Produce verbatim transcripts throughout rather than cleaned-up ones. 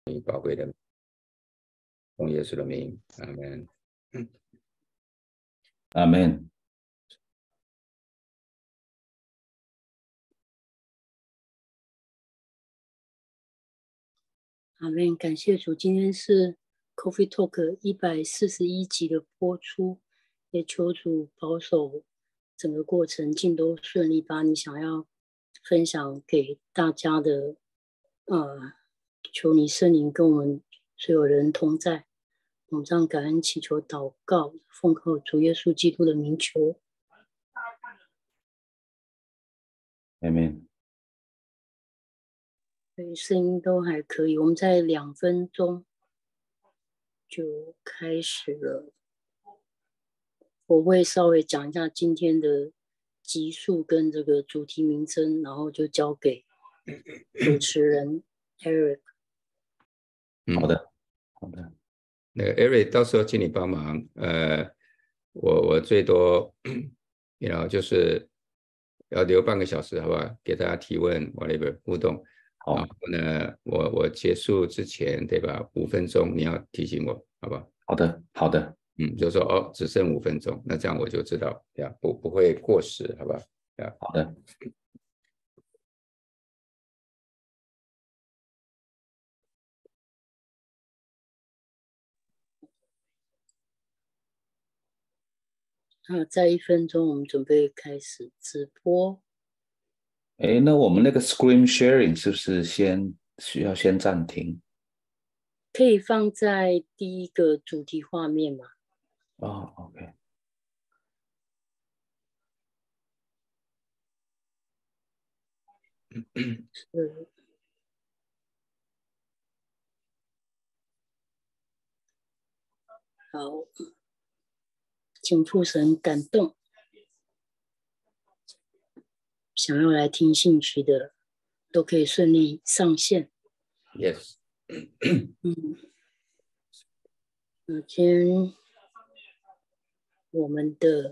你宝贵的奉耶稣的名，阿们。 阿们。 阿们，感谢主，今天是 Coffee Talk 一百四十一集的播出，也求主保守整个过程尽都顺利，把你想要分享给大家的，呃，求你圣灵跟我们所有人同在，我们这样感恩祈求祷告，奉靠主耶稣基督的名求。 阿们。 对，声音都还可以，我们在两分钟就开始了。我会稍微讲一下今天的集数跟这个主题名称，然后就交给主持人 Eric。 好的，好的。 那个 Eric 到时候请你帮忙，呃，我我最多，you know, 就是要留半个小时，好不好？给大家提问 ，whatever 互动。 好， 然后呢，我我结束之前，对吧？五分钟你要提醒我，好不好？ 好的，好的。 嗯，就说哦，只剩五分钟，那这样我就知道，呀，不不会过时，好不好？呀， 好的。 好，再一分钟，我们准备开始直播。 哎，那我们那个 screen sharing 是不是先需要先暂停？ 可以放在第一个主题画面吗？ 哦 ，OK。 是。好，请父神感动，想要来听信息的都可以顺利上线。 Yes。 嗯，那今天我们的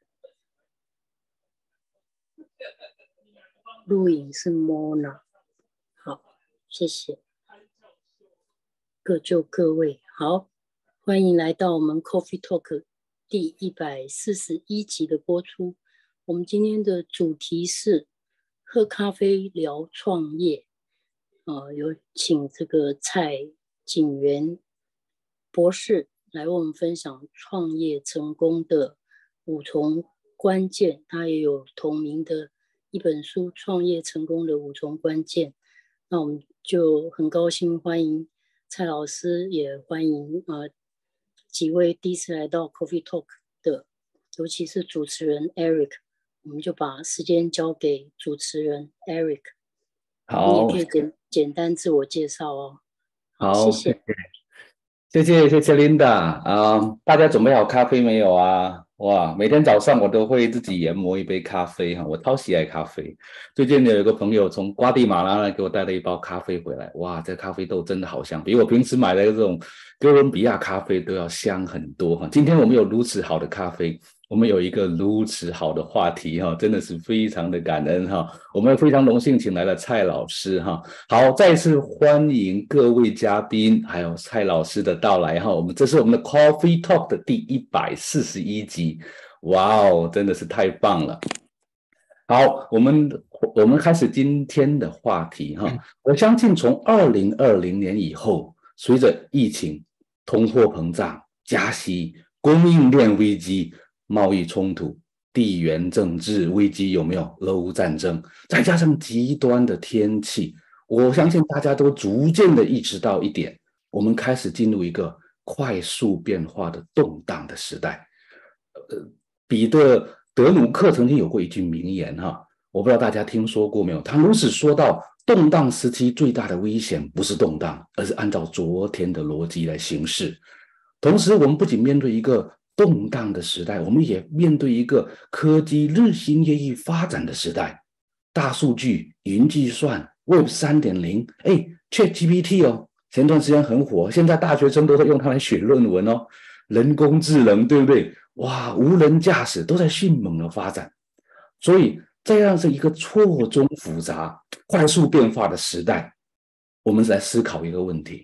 录影是 Mona， 好，谢谢，各就各位。好，欢迎来到我们 Coffee Talk 第一百四十一集的播出。我们今天的主题是喝咖啡聊创业，呃，有请这个蔡景元博士来为我们分享创业成功的五重关键，他也有同名的一本书《创业成功的五重关键》。那我们就很高兴欢迎蔡老师，也欢迎呃几位第一次来到 Coffee Talk 的，尤其是主持人 Eric。我们就把时间交给主持人 Eric。 好， 你也可以简简单自我介绍哦。 好， 谢谢。 谢谢谢谢 Linda 啊、呃，大家准备好咖啡没有啊？哇，每天早上我都会自己研磨一杯咖啡哈，我超喜爱咖啡。最近有一个朋友从瓜地马拉呢给我带了一包咖啡回来，哇，这咖啡豆真的好香，比我平时买的这种哥伦比亚咖啡都要香很多哈。今天我们有如此好的咖啡，我们有一个如此好的话题哈，真的是非常的感恩哈。我们非常荣幸请来了蔡老师哈。好，再次欢迎各位嘉宾还有蔡老师的到来哈。我们这是我们的 Coffee Talk 的第一百四十一集，哇哦，真的是太棒了。好，我们我们开始今天的话题哈。我相信从二零二零年以后，随着疫情、通货膨胀、加息、供应链危机、贸易冲突、地缘政治危机，有没有俄乌战争，再加上极端的天气，我相信大家都逐渐的意识到一点，我们开始进入一个快速变化的动荡的时代。呃，彼得德鲁克曾经有过一句名言哈，我不知道大家听说过没有？他如此说到，动荡时期最大的危险不是动荡，而是按照昨天的逻辑来行事。同时，我们不仅面对一个动荡的时代，我们也面对一个科技日新月异发展的时代。大数据、云计算、Web 三点零， 哎 ，ChatGPT 哦，前段时间很火，现在大学生都在用它来写论文哦。人工智能，对不对？哇，无人驾驶都在迅猛的发展。所以这样是一个错综复杂、快速变化的时代，我们在思考一个问题：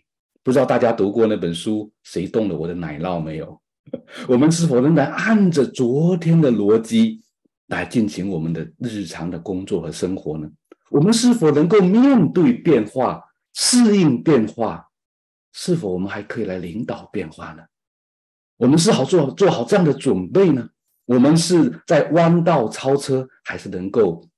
不知道大家读过那本书《谁动了我的奶酪》没有？我们是否仍然按着昨天的逻辑来进行我们的日常的工作和生活呢？我们是否能够面对变化、适应变化？是否我们还可以来领导变化呢？我们是好做做好这样的准备呢？我们是在弯道超车，还是能够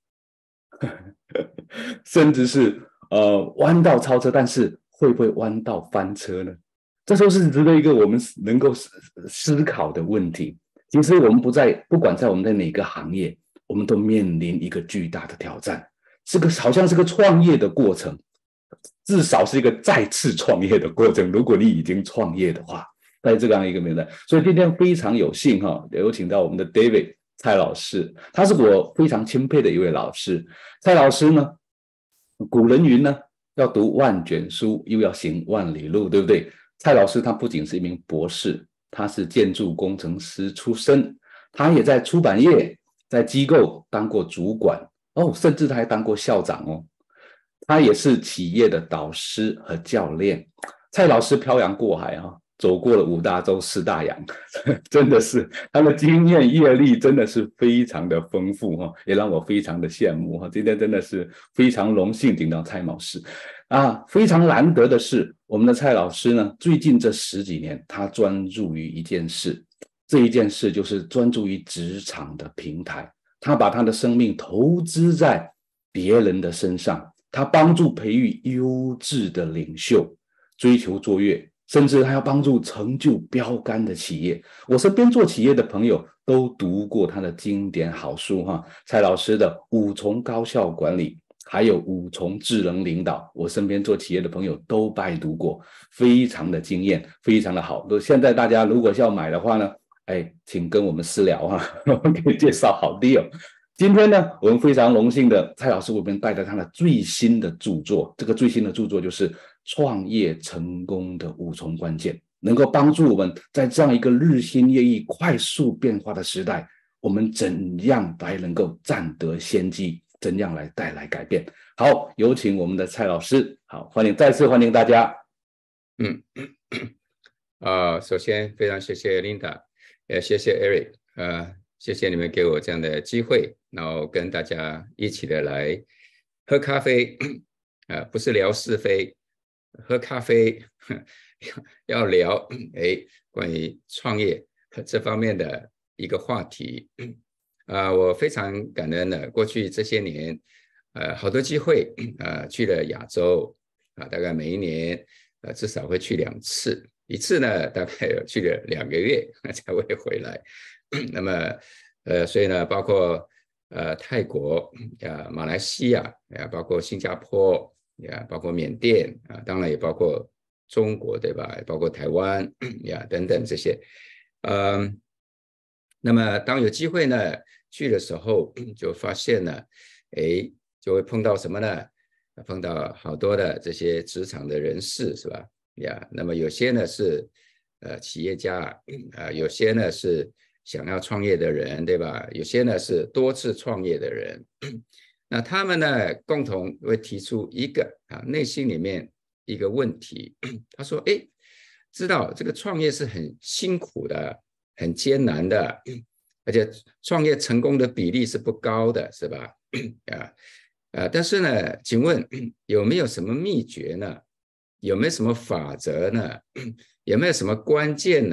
甚至是呃弯道超车，但是会不会弯道翻车呢？这都是值得一个我们能够思考的问题。其实我们不在，不管在我们的哪个行业，我们都面临一个巨大的挑战，是个好像是个创业的过程，至少是一个再次创业的过程。如果你已经创业的话，在这样一个年代，所以今天非常有幸哈，有请到我们的 David 蔡老师，他是我非常钦佩的一位老师。蔡老师呢，古人云呢，要读万卷书，又要行万里路，对不对？蔡老师他不仅是一名博士，他是建筑工程师出身，他也在出版业、在机构当过主管哦，甚至他还当过校长哦。他也是企业的导师和教练。蔡老师漂洋过海啊，走过了五大洲四大洋，真的是他的经验阅历真的是非常的丰富哈，也让我非常的羡慕哈。今天真的是非常荣幸请到蔡老师啊，非常难得的是，我们的蔡老师呢，最近这十几年，他专注于一件事，这一件事就是专注于职场的平台。他把他的生命投资在别人的身上，他帮助培育优质的领袖，追求卓越，甚至还要帮助成就标杆的企业。我身边做企业的朋友都读过他的经典好书哈，蔡老师的五重高效管理，还有五重智能领导，我身边做企业的朋友都拜读过，非常的惊艳，非常的好。现在大家如果要买的话呢，哎，请跟我们私聊哈，我们可以介绍好 deal。今天呢，我们非常荣幸的蔡老师为我们带来他的最新的著作，这个最新的著作就是创业成功的五重关键，能够帮助我们在这样一个日新月异、快速变化的时代，我们怎样来能够占得先机，怎样来带来改变。好，有请我们的蔡老师。好，欢迎，再次欢迎大家。 嗯，啊，首先非常谢谢 Linda， 也谢谢 Eric， 呃，谢谢你们给我这样的机会，然后跟大家一起的来喝咖啡，呃，不是聊是非，喝咖啡要聊哎关于创业这方面的一个话题。啊、呃，我非常感恩的，过去这些年，呃，好多机会，呃，去了亚洲，啊、呃，大概每一年，呃，至少会去两次，一次呢，大概有去了两个月才会回来。那么，呃，所以呢，包括呃泰国呀、马来西亚呀，包括新加坡呀，包括缅甸啊，当然也包括中国，对吧？包括台湾呀等等这些。嗯，那么当有机会呢去的时候，就发现呢，哎，就会碰到什么呢？碰到好多的这些职场的人士，是吧？呀，那么有些呢是呃企业家啊、呃，有些呢是想要创业的人，对吧？有些呢是多次创业的人，那他们呢共同会提出一个啊内心里面一个问题，他说：“哎，知道这个创业是很辛苦的，很艰难的，而且创业成功的比例是不高的，是吧？啊，呃，但是呢，请问有没有什么秘诀呢？有没有什么法则呢？有没有什么关键呢？”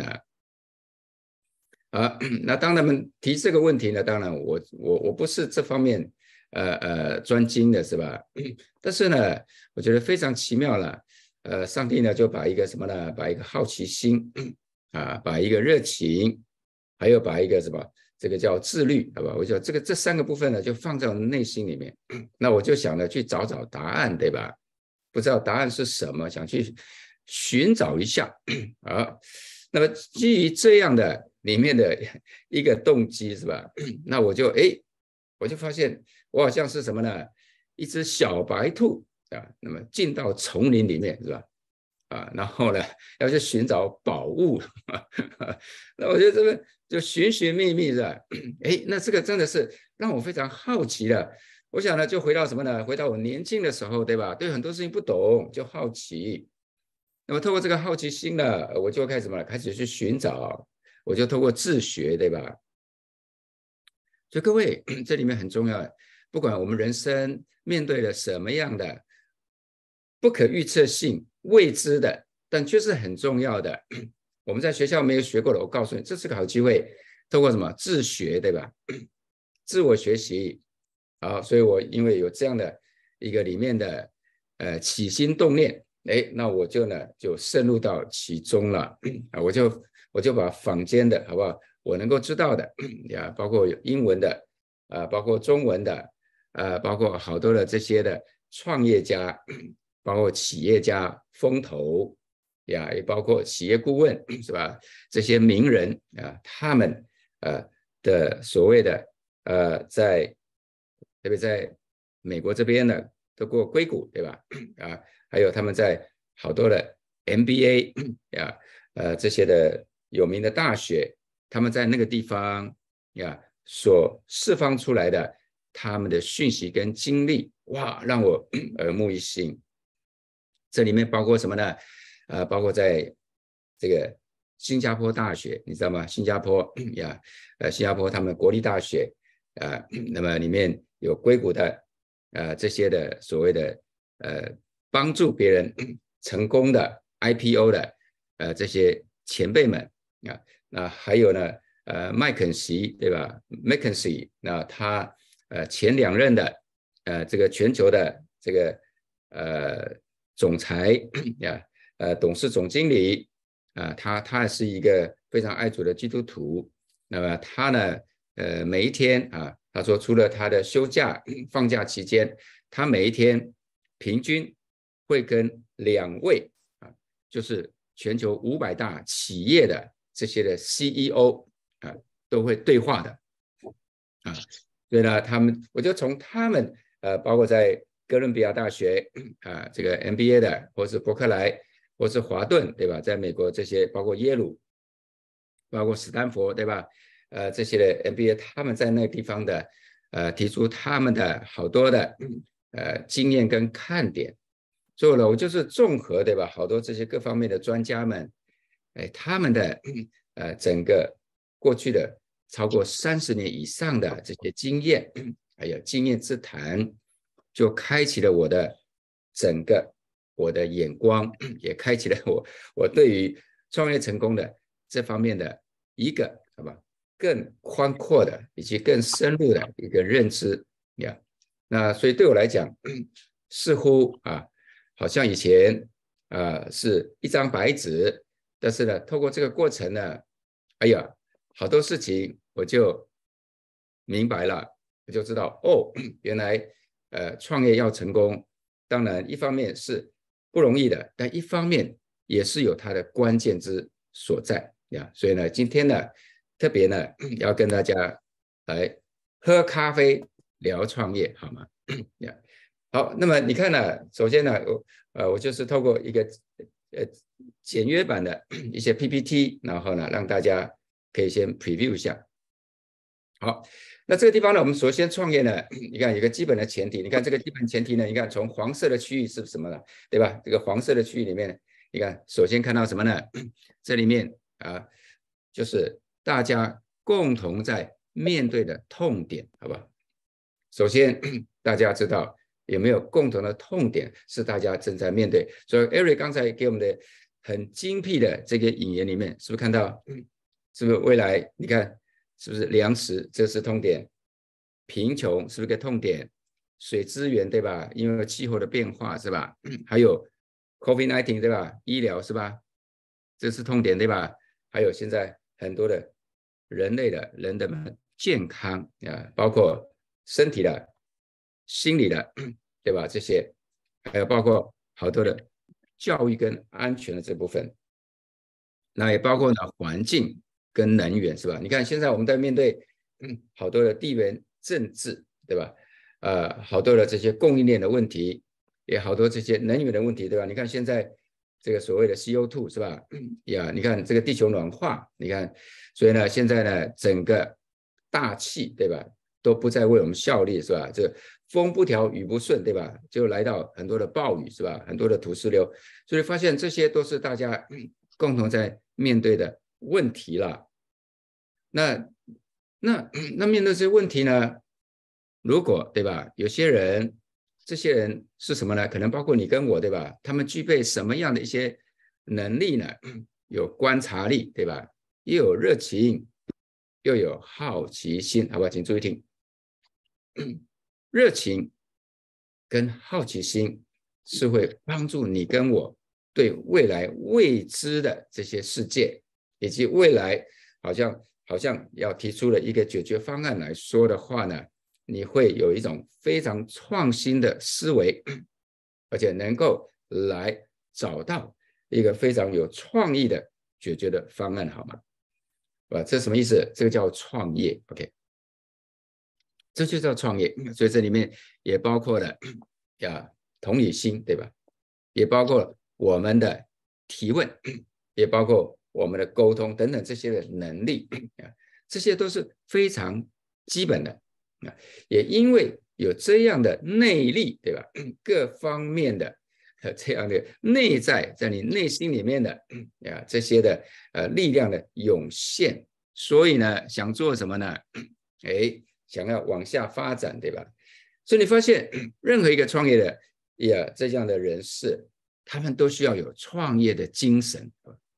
啊，那当他们提这个问题呢，当然我我我不是这方面呃呃专精的，是吧？但是呢，我觉得非常奇妙了。呃，上帝呢就把一个什么呢？把一个好奇心啊，把一个热情，还有把一个什么，这个叫自律，好吧？我就这个这三个部分呢，就放在我内心里面。那我就想呢，去找找答案，对吧？不知道答案是什么，想去寻找一下啊。那么基于这样的里面的一个动机，是吧？那我就哎，我就发现我好像是什么呢？一只小白兔啊，那么进到丛林里面，是吧？啊，然后呢，要去寻找宝物。那我觉得这个就寻寻觅觅，是吧？哎，那这个真的是让我非常好奇的。我想呢，就回到什么呢？回到我年轻的时候，对吧？对很多事情不懂，就好奇。 那么透过这个好奇心呢，我就开始什么？开始去寻找，我就透过自学，对吧？所以各位，这里面很重要，不管我们人生面对了什么样的不可预测性、未知的，但却是很重要的，我们在学校没有学过的，我告诉你，这是个好机会，透过什么自学，对吧？自我学习。好，所以我因为有这样的一个里面的呃起心动念，哎，那我就呢就深入到其中了啊，我就我就把坊间的好不好，我能够知道的呀，包括英文的啊、呃，包括中文的呃，包括好多的这些的创业家，包括企业家风投呀，也包括企业顾问是吧？这些名人啊，他们呃的所谓的呃在特别在美国这边呢，都过硅谷，对吧？啊，还有他们在好多的 M B A 呀，呃，这些的有名的大学，他们在那个地方呀所释放出来的他们的讯息跟经历，哇，让我耳目一新。这里面包括什么呢？呃，包括在这个新加坡大学，你知道吗？新加坡呀，呃，新加坡他们国立大学，呃，那么里面有硅谷的，呃，这些的所谓的呃帮助别人成功的 I P O 的，呃，这些前辈们啊，那还有呢，呃，麦肯锡对吧 ？McKinsey，那他呃前两任的呃这个全球的这个呃总裁呀，呃董事总经理啊、呃，他他是一个非常爱主的基督徒。那么他呢，呃每一天啊，他说除了他的休假放假期间，他每一天平均会跟两位啊，就是全球五百大企业的这些的 C E O 啊都会对话的啊。所以呢，他们我就从他们呃，包括在哥伦比亚大学啊，这个 M B A 的，或是伯克莱，或是华顿，对吧？在美国这些，包括耶鲁，包括斯坦福，对吧？呃，这些的 M B A， 他们在那个地方的呃，提出他们的好多的呃经验跟看点。所以呢，我就是综合，对吧？好多这些各方面的专家们，哎，他们的呃整个过去的超过三十年以上的这些经验，还有经验之谈，就开启了我的整个我的眼光，也开启了我我对于创业成功的这方面的一个好吧更宽阔的以及更深入的一个认知呀。那所以对我来讲，似乎啊。好像以前呃是一张白纸，但是呢，透过这个过程呢，哎呀，好多事情我就明白了，我就知道哦，原来呃创业要成功，当然一方面是不容易的，但一方面也是有它的关键之所在呀。所以呢，今天呢，特别呢要跟大家来喝咖啡聊创业，好吗？呀。好，那么你看呢，首先呢，我呃我就是透过一个呃简约版的一些 P P T， 然后呢让大家可以先 preview 一下。好，那这个地方呢，我们首先创业呢，你看有个基本的前提，你看这个基本前提呢，你看从黄色的区域是什么呢？对吧？这个黄色的区域里面，你看首先看到什么呢？这里面啊，就是大家共同在面对的痛点，好吧？首先大家知道。有没有共同的痛点是大家正在面对？所以 Eric 刚才给我们的很精辟的这个引言里面，是不是看到？是不是未来你看是不是粮食这是痛点？贫穷是不是个痛点？水资源对吧？因为气候的变化是吧？还有 COVID 十九 对吧？医疗是吧？这是痛点对吧？还有现在很多的人类的人的健康啊，包括身体的。心理的，对吧？这些还有包括好多的教育跟安全的这部分，那也包括呢环境跟能源，是吧？你看现在我们在面对嗯好多的地缘政治，对吧？呃，好多的这些供应链的问题，也好多这些能源的问题，对吧？你看现在这个所谓的 C O 二 是吧？呀，你看这个地球暖化，你看，所以呢，现在呢整个大气，对吧？都不再为我们效力，是吧？这风不调雨不顺，对吧？就来到很多的暴雨，是吧？很多的土石流，所以发现这些都是大家共同在面对的问题了。那那那面对这些问题呢？如果对吧？有些人，这些人是什么呢？可能包括你跟我，对吧？他们具备什么样的一些能力呢？有观察力，对吧？又有热情，又有好奇心，好吧？请注意听，热情跟好奇心是会帮助你跟我对未来未知的这些世界，以及未来好像好像要提出了一个解决方案来说的话呢，你会有一种非常创新的思维，而且能够来找到一个非常有创意的解决的方案，好吗？啊，这什么意思？这个叫创业 ，OK， 这就叫创业。所以这里面也包括了呀同理心，对吧？也包括我们的提问，也包括我们的沟通等等这些的能力，这些都是非常基本的。也因为有这样的内力，对吧？各方面的这样的内在在你内心里面的啊这些的呃力量的涌现，所以呢，想做什么呢？哎，想要往下发展，对吧？所以你发现任何一个创业的呀这样的人士，他们都需要有创业的精神。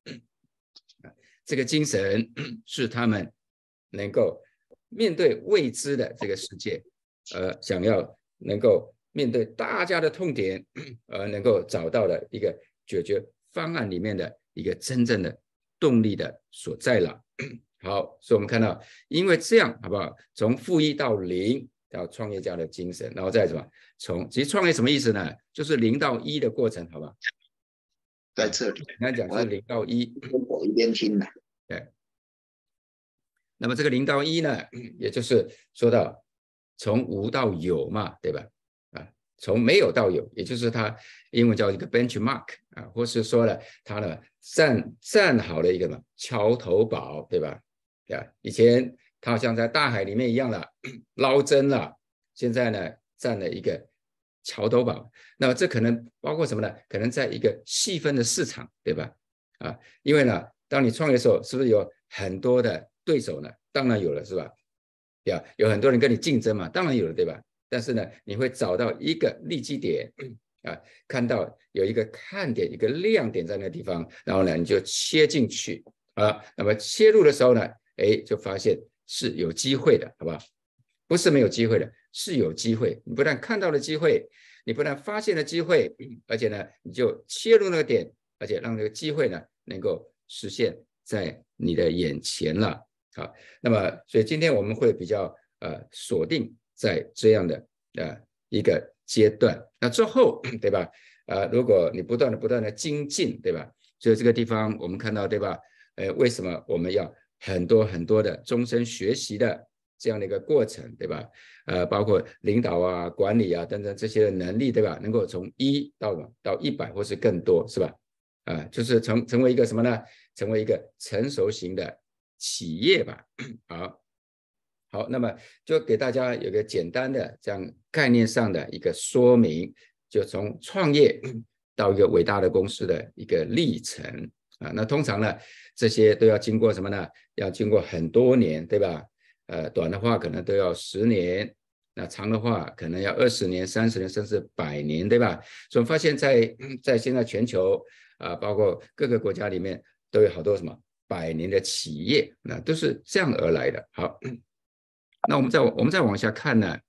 这个精神是他们能够面对未知的这个世界，呃，想要能够面对大家的痛点，而能够找到的一个解决方案里面的一个真正的动力的所在了。好，所以我们看到，因为这样，好不好？从负一到零，到创业家的精神，然后再什么？从其实创业什么意思呢？就是零到一的过程，好吧？ 在这里， 刚才讲是零到一， 我一边听的。 对。那么这个零到一呢，也就是说到从无到有嘛，对吧？啊，从没有到有，也就是它英文叫一个 benchmark 啊，或是说了它呢站站好了一个嘛桥头堡，对吧？啊，以前它好像在大海里面一样了，捞针了，现在呢站了一个桥头堡。那么这可能包括什么呢？可能在一个细分的市场，对吧？啊，因为呢，当你创业的时候，是不是有很多的对手呢？当然有了，是吧？对啊，有很多人跟你竞争嘛，当然有了，对吧？但是呢，你会找到一个利基点啊，看到有一个看点、一个亮点在那个地方，然后呢，你就切进去啊。那么切入的时候呢，哎，就发现是有机会的，好不好？不是没有机会的，是有机会。你不但看到了机会，你不但发现了机会，而且呢，你就切入那个点，而且让这个机会呢能够实现在你的眼前了。好，那么所以今天我们会比较呃锁定在这样的呃一个阶段，那之后对吧？呃，如果你不断的不断的精进，对吧？所以这个地方我们看到对吧？呃，为什么我们要很多很多的终身学习的这样的一个过程，对吧？呃，包括领导啊、管理啊等等这些的能力，对吧？能够从一到到一百或是更多，是吧？啊、呃，就是成成为一个什么呢？成为一个成熟型的企业吧。好，好，那么就给大家有个简单的这样概念上的一个说明，就从创业到一个伟大的公司的一个历程啊。那通常呢，这些都要经过什么呢？要经过很多年，对吧？呃，短的话可能都要十年，那长的话可能要二十年、三十年，甚至百年，对吧？所以我们发现在，在现在全球啊、呃，包括各个国家里面，都有好多什么百年的企业，那都是这样而来的。好，那我们再我们再往下看呢，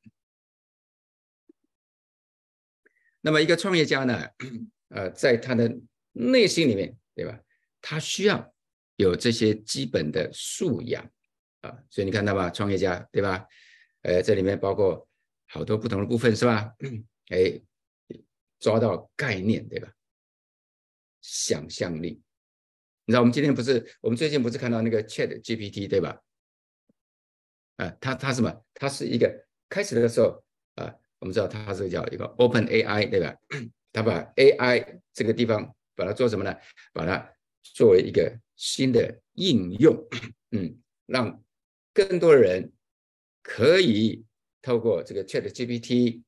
那么一个创业家呢，呃，在他的内心里面，对吧？他需要有这些基本的素养啊，所以你看到吧，创业家，对吧？呃，这里面包括好多不同的部分，是吧？哎，抓到概念，对吧？想象力，你知道我们今天不是，我们最近不是看到那个 Chat G P T， 对吧？啊、呃，它它什么？它是一个开始的时候啊、呃，我们知道它是叫一个 Open A I， 对吧？它把 A I 这个地方把它做什么呢？把它作为一个新的应用，嗯，让更多的人可以透过这个 Chat G P T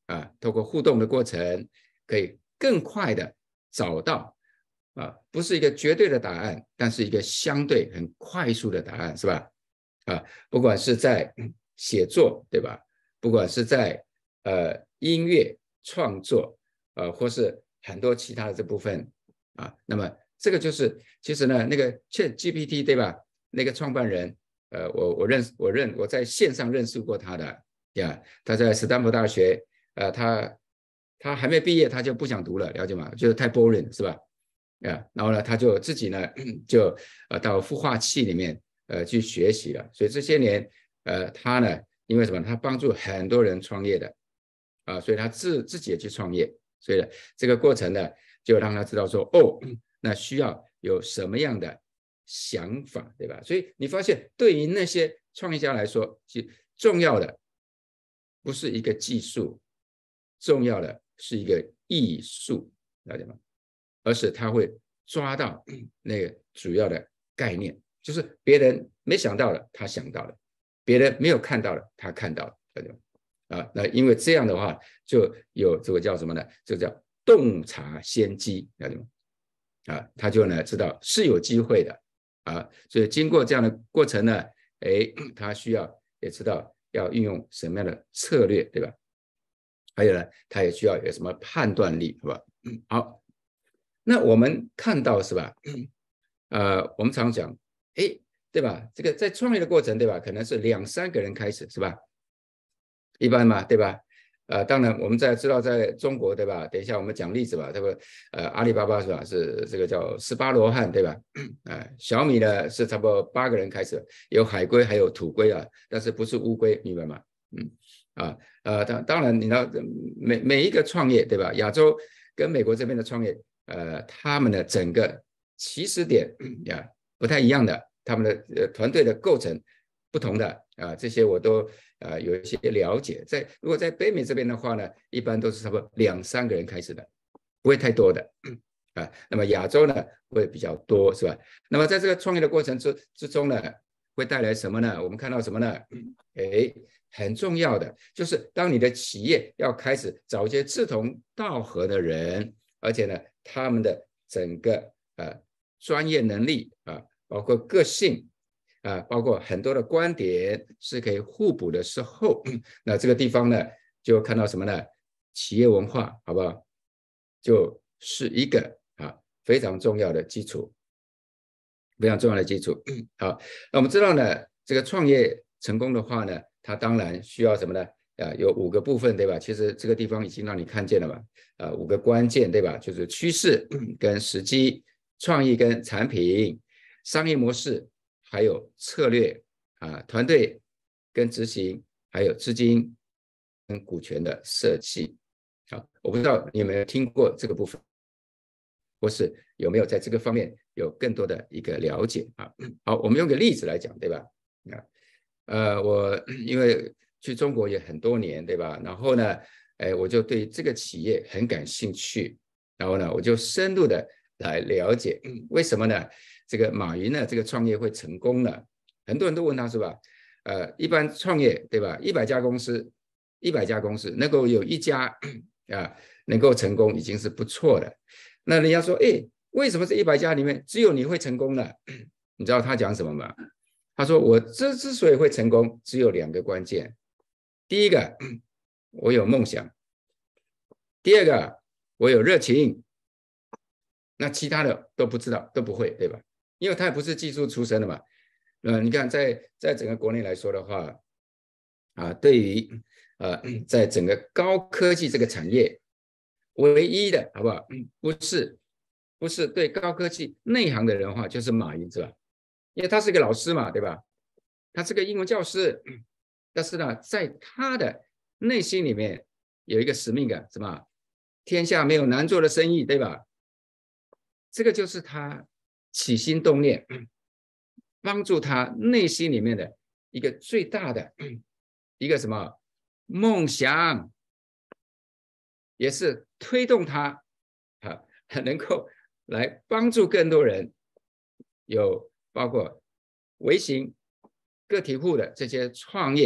啊，透过互动的过程，可以更快的找到啊，不是一个绝对的答案，但是一个相对很快速的答案，是吧？啊，不管是在写作，对吧？不管是在呃音乐创作，呃，或是很多其他的这部分啊，那么这个就是其实呢，那个 ChatGPT 对吧？那个创办人，呃，我我认我认我在线上认识过他的呀，他在斯坦福大学，呃，他他还没毕业，他就不想读了，了解吗？就是太 boring 是吧？啊，然后呢，他就自己呢就呃到孵化器里面呃去学习了，所以这些年呃他呢，因为什么？他帮助很多人创业的啊，所以他自自己也去创业，所以呢这个过程呢就让他知道说哦，那需要有什么样的想法，对吧？所以你发现对于那些创业家来说，其重要的不是一个技术，重要的是一个艺术，了解吗？而是他会抓到那个主要的概念，就是别人没想到的，他想到了；别人没有看到的，他看到了，对吧？啊，那因为这样的话，就有这个叫什么呢？这个叫洞察先机，了解吗？啊，他就呢知道是有机会的啊，所以经过这样的过程呢，哎，他需要也知道要运用什么样的策略，对吧？还有呢，他也需要有什么判断力，是吧？嗯，好。那我们看到是吧？呃，我们常讲，哎，对吧？这个在创业的过程，对吧？可能是两三个人开始，是吧？一般嘛，对吧？呃，当然我们在知道在中国，对吧？等一下我们讲例子吧，这个呃阿里巴巴是吧？是这个叫十八罗汉，对吧？呃，小米呢是差不多八个人开始，有海龟还有土龟啊，但是不是乌龟，明白吗？嗯，啊，呃，当当然你知道每每一个创业，对吧？亚洲跟美国这边的创业。呃，他们的整个起始点呀不太一样的，他们的呃团队的构成不同的啊、呃，这些我都呃有一些了解。在如果在北美这边的话呢，一般都是差不多两三个人开始的，不会太多的啊。那么亚洲呢会比较多，是吧？那么在这个创业的过程之之中呢，会带来什么呢？我们看到什么呢？哎，很重要的就是当你的企业要开始找一些志同道合的人。而且呢，他们的整个呃专业能力啊，包括个性啊，包括很多的观点是可以互补的时候，那这个地方呢，就看到什么呢？企业文化，好不好？就是一个啊非常重要的基础，非常重要的基础。好，那我们知道呢，这个创业成功的话呢，它当然需要什么呢？啊，有五个部分，对吧？其实这个地方已经让你看见了嘛，呃，五个关键，对吧？就是趋势跟时机、创意跟产品、商业模式，还有策略啊，团队跟执行，还有资金跟股权的设计。好，我不知道你有没有听过这个部分，或是有没有在这个方面有更多的一个了解啊？好，我们用个例子来讲，对吧？啊，呃，我因为去中国也很多年，对吧？然后呢，哎，我就对这个企业很感兴趣，然后呢，我就深入的来了解，为什么呢？这个马云呢，这个创业会成功呢？很多人都问他是吧？呃，一般创业对吧？一百家公司，一百家公司能够有一家啊能够成功，已经是不错的。那人家说，哎，为什么这一百家里面只有你会成功呢？你知道他讲什么吗？他说，我之之所以会成功，只有两个关键。第一个，我有梦想；第二个，我有热情。那其他的都不知道，都不会，对吧？因为他也不是技术出身的嘛。呃，你看在，在整个国内来说的话，啊，对于呃，在整个高科技这个产业，唯一的好不好？不是，不是对高科技内行的人的话，就是马云，是吧？因为他是个老师嘛，对吧？他是个英文教师，但是呢，在他的内心里面有一个使命感，什么？天下没有难做的生意，对吧？这个就是他起心动念，帮助他内心里面的一个最大的一个什么梦想，也是推动他啊，能够来帮助更多人，有包括微型个体户的这些创业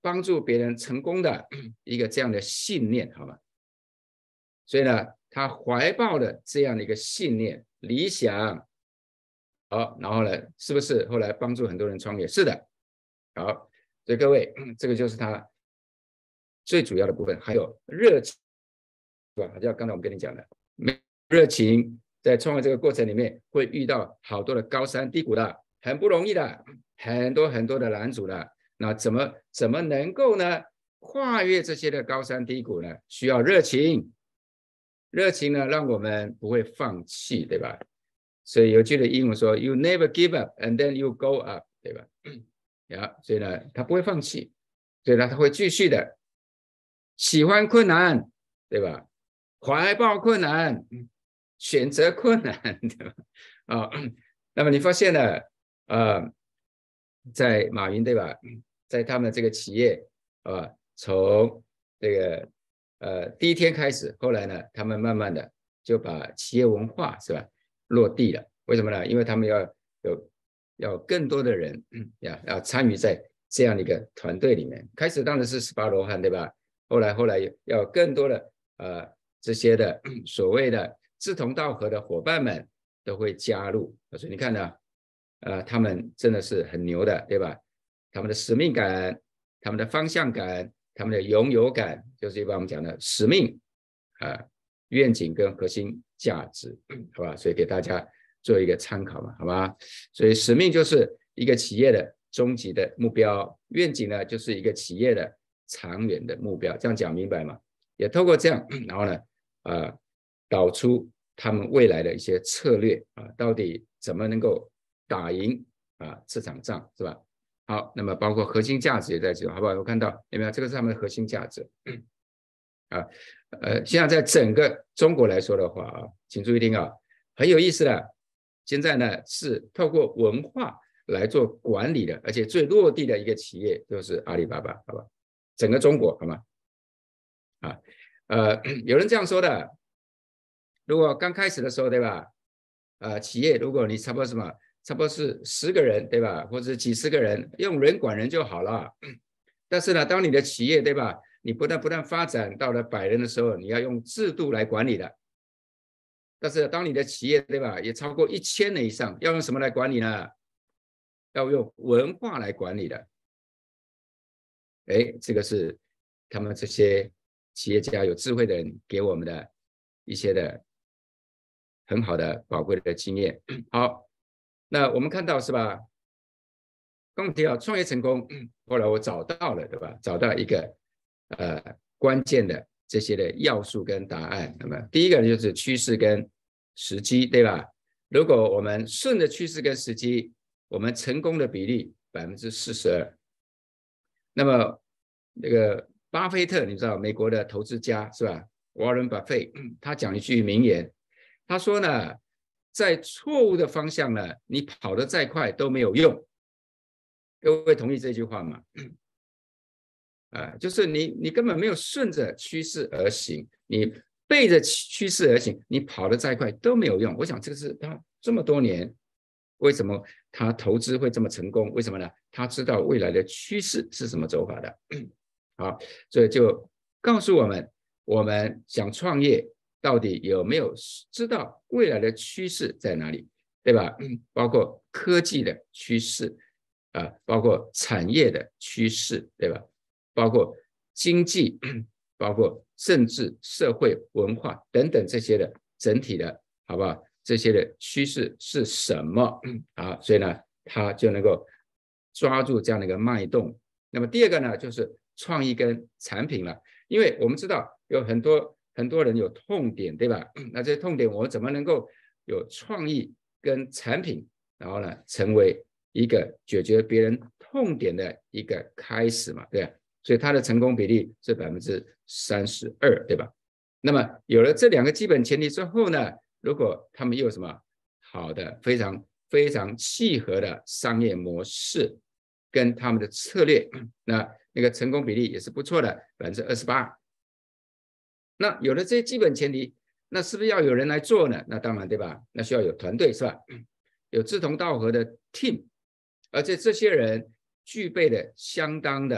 帮助别人成功的一个这样的信念，好吗？所以呢，他怀抱的这样的一个信念、理想，好，然后呢，是不是后来帮助很多人创业？是的，好，所以各位，这个就是他最主要的部分，还有热情，是吧？就像刚才我们跟你讲的，没热情，在创业这个过程里面会遇到好多的高山低谷的，很不容易的，很多很多的难阻的。那怎么怎么能够呢？跨越这些的高山低谷呢？需要热情，热情呢，让我们不会放弃，对吧？所以有句的英文说 ，You never give up, and then you go up， 对吧？呀，所以呢，他不会放弃，所以呢，他会继续的喜欢困难，对吧？怀抱困难，选择困难，对吧？啊、哦，那么你发现了，呃，在马云，对吧？在他们这个企业，啊、呃，从这个呃第一天开始，后来呢，他们慢慢的就把企业文化是吧落地了。为什么呢？因为他们要有要更多的人呀要参与在这样的一个团队里面。开始当然是十八罗汉，对吧？后来后来要更多的呃这些的所谓的志同道合的伙伴们都会加入。所以你看呢，呃，他们真的是很牛的，对吧？他们的使命感、他们的方向感、他们的拥有感，就是一般我们讲的使命啊、呃、愿景跟核心价值，好吧？所以给大家做一个参考嘛，好吧？所以使命就是一个企业的终极的目标，愿景呢就是一个企业的长远的目标，这样讲明白吗？也透过这样，然后呢，呃，导出他们未来的一些策略啊，到底怎么能够打赢啊这场仗，是吧？好，那么包括核心价值也在这，好不好？我看到有没有？这个是他们的核心价值啊。呃，现在在整个中国来说的话啊，请注意听啊，很有意思的。现在呢是透过文化来做管理的，而且最落地的一个企业就是阿里巴巴，好吧？整个中国，好吗？啊，呃，有人这样说的，如果刚开始的时候，对吧？呃，企业如果你差不多什么？差不多是十个人，对吧？或者几十个人，用人管人就好了。但是呢，当你的企业，对吧？你不但不但发展到了百人的时候，你要用制度来管理的。但是当你的企业，对吧？也超过一千人以上，要用什么来管理呢？要用文化来管理的。哎，这个是他们这些企业家有智慧的人给我们的一些的很好的宝贵的经验。好。那我们看到是吧？刚刚提到创业成功，后来我找到了，对吧？找到一个呃关键的这些的要素跟答案。那么第一个就是趋势跟时机，对吧？如果我们顺着趋势跟时机，我们成功的比例百分之四十二。那么那个巴菲特，你知道美国的投资家是吧 ？Warren Buffett， 他讲一句名言，他说呢。在错误的方向呢，你跑得再快都没有用。各位同意这句话吗？啊，就是你你根本没有顺着趋势而行，你背着趋势而行，你跑得再快都没有用。我想这个是他这么多年为什么他投资会这么成功？为什么呢？他知道未来的趋势是什么走法的。好，所以就告诉我们，我们想创业。到底有没有知道未来的趋势在哪里，对吧？包括科技的趋势啊，包括产业的趋势，对吧？包括经济，包括政治、社会、文化等等这些的整体的，好不好？这些的趋势是什么啊？所以呢，他就能够抓住这样的一个脉动。那么第二个呢，就是创意跟产品了，因为我们知道有很多。很多人有痛点，对吧？那这些痛点，我怎么能够有创意跟产品，然后呢，成为一个解决别人痛点的一个开始嘛，对吧？所以它的成功比例是百分之三十二，对吧？那么有了这两个基本前提之后呢，如果他们又有什么好的、非常非常契合的商业模式跟他们的策略，那那个成功比例也是不错的，百分之二十八。那有了这些基本前提，那是不是要有人来做呢？那当然，对吧？那需要有团队，是吧？有志同道合的 team， 而且这些人具备了相当的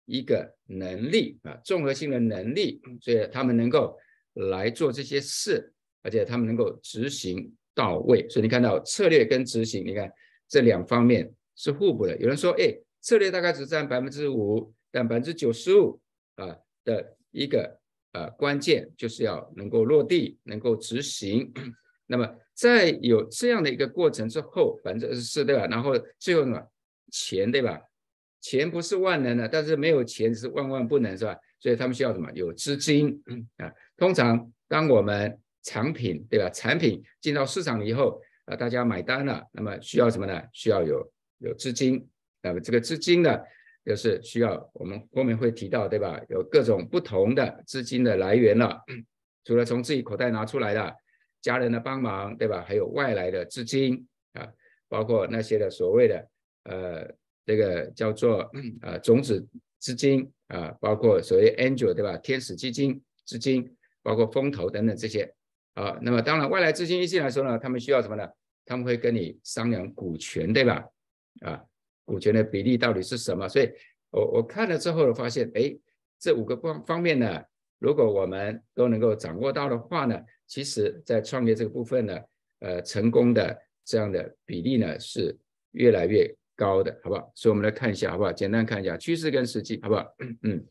一个能力啊，综合性的能力，所以他们能够来做这些事，而且他们能够执行到位。所以你看到策略跟执行，你看这两方面是互补的。有人说，哎，策略大概只占百分之五，但百分之九十五啊的一个呃关键就是要能够落地，能够执行。那么在有这样的一个过程之后，百分之二十四，对吧？然后最后什么？钱，对吧？钱不是万能的，但是没有钱是万万不能，是吧？所以他们需要什么？有资金啊。通常当我们产品，对吧？产品进到市场以后，啊，大家买单了，那么需要什么呢？需要有有资金。那么这个资金呢，就是需要我们后面会提到，对吧？有各种不同的资金的来源了，除了从自己口袋拿出来的，家人的帮忙，对吧？还有外来的资金啊，包括那些的所谓的呃这个叫做呃种子资金啊，包括所谓 angel， 对吧？天使基金资金，包括风投等等这些啊。那么当然外来资金一进来的时候呢，他们需要什么呢？他们会跟你商量股权，对吧？啊，股权的比例到底是什么？所以我我看了之后发现，哎，这五个方方面呢，如果我们都能够掌握到的话呢，其实在创业这个部分呢，呃，成功的这样的比例呢是越来越高的，好不好？所以我们来看一下，好不好？简单看一下趋势跟实际，好不好？嗯，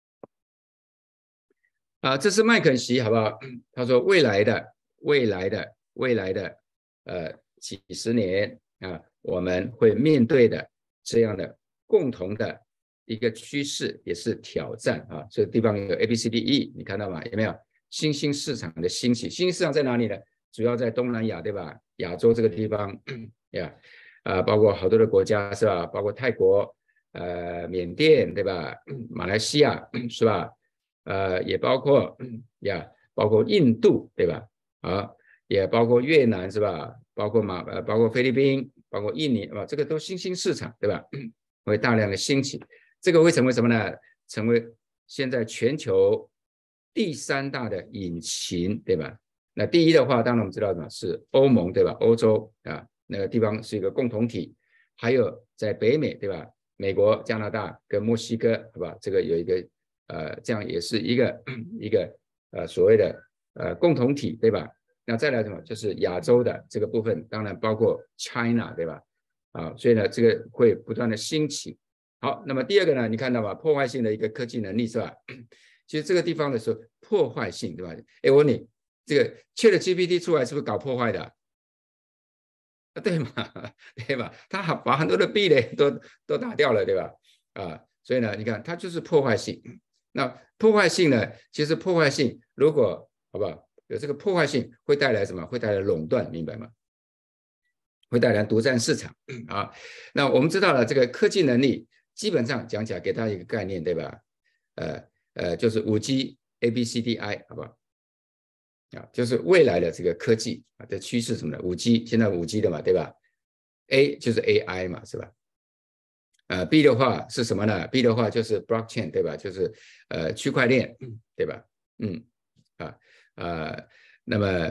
啊，这是麦肯锡，好不好？他说未来的、未来的、未来的，呃，几十年啊，我们会面对的这样的共同的一个趋势，也是挑战啊。这个地方有 A B C D E， 你看到吗？有没有？新兴市场的兴起，新兴市场在哪里呢？主要在东南亚，对吧？亚洲这个地方呀，啊，包括好多的国家是吧？包括泰国、呃，缅甸对吧？马来西亚是吧？呃，也包括呀，包括印度对吧？啊，也包括越南是吧？包括马呃，包括菲律宾，包括印尼啊，这个都新兴市场对吧？会大量的兴起，这个会成为什么呢？成为现在全球第三大的引擎，对吧？那第一的话，当然我们知道什么是欧盟，对吧？欧洲啊，那个地方是一个共同体，还有在北美，对吧？美国、加拿大跟墨西哥，好吧？这个有一个呃，这样也是一个一个呃所谓的呃共同体，对吧？那再来什么？就是亚洲的这个部分，当然包括 China， 对吧？啊，所以呢，这个会不断的兴起。好，那么第二个呢，你看到吗？破坏性的一个科技能力是吧？其实这个地方的时候，破坏性，对吧？哎，我问你，这个 ChatGPT 出来是不是搞破坏的啊？对嘛，对吧？他把很多的壁垒都都打掉了，对吧？啊，所以呢，你看它就是破坏性。那破坏性呢，其实破坏性如果好不好，有这个破坏性会带来什么？会带来垄断，明白吗？会带来独占市场啊。那我们知道了，这个科技能力基本上讲起来，给大家一个概念，对吧？呃呃，就是五 G A B C D I， 好不好？啊，就是未来的这个科技啊的趋势什么的，五 G 现在五 G 的嘛，对吧 ？A 就是 A I 嘛，是吧？呃 ，B 的话是什么呢 ？B 的话就是 blockchain， 对吧？就是呃区块链，对吧？嗯，啊呃，那么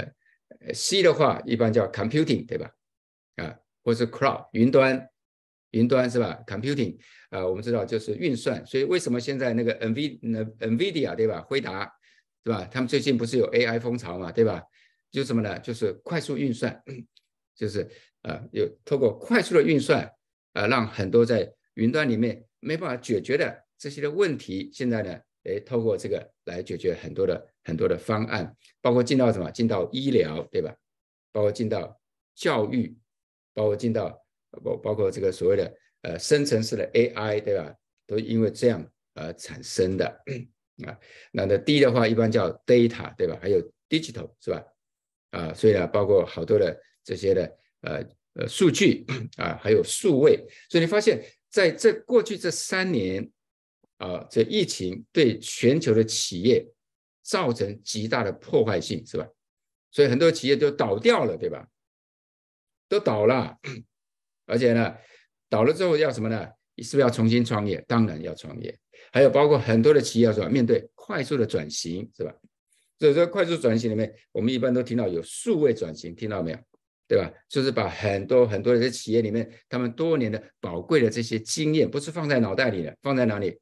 C 的话一般叫 computing， 对吧？啊，或是 cloud 云端，云端是吧 ？computing， 呃，我们知道就是运算，所以为什么现在那个 NVIDIA 对吧？辉达对吧？他们最近不是有 A I 风潮嘛，对吧？就是什么呢？就是快速运算，就是呃有透过快速的运算，呃，让很多在云端里面没办法解决的这些的问题，现在呢，诶，透过这个来解决很多的很多的方案，包括进到什么？进到医疗，对吧？包括进到教育，包括进到包包括这个所谓的呃生成式的 A I， 对吧？都因为这样而产生的啊。那的第一的话，一般叫 data， 对吧？还有 digital 是吧？啊，所以呢，包括好多的这些的呃呃数据啊，还有数位，所以你发现在这过去这三年啊，这疫情对全球的企业造成极大的破坏性，是吧？所以很多企业都倒掉了，对吧？都倒了，而且呢，倒了之后要什么呢？是不是要重新创业？当然要创业。还有包括很多的企业要什么？面对快速的转型，是吧？所以说快速转型里面，我们一般都听到有数位转型，听到没有？对吧？就是把很多很多的企业里面，他们多年的宝贵的这些经验，不是放在脑袋里的，放在哪里？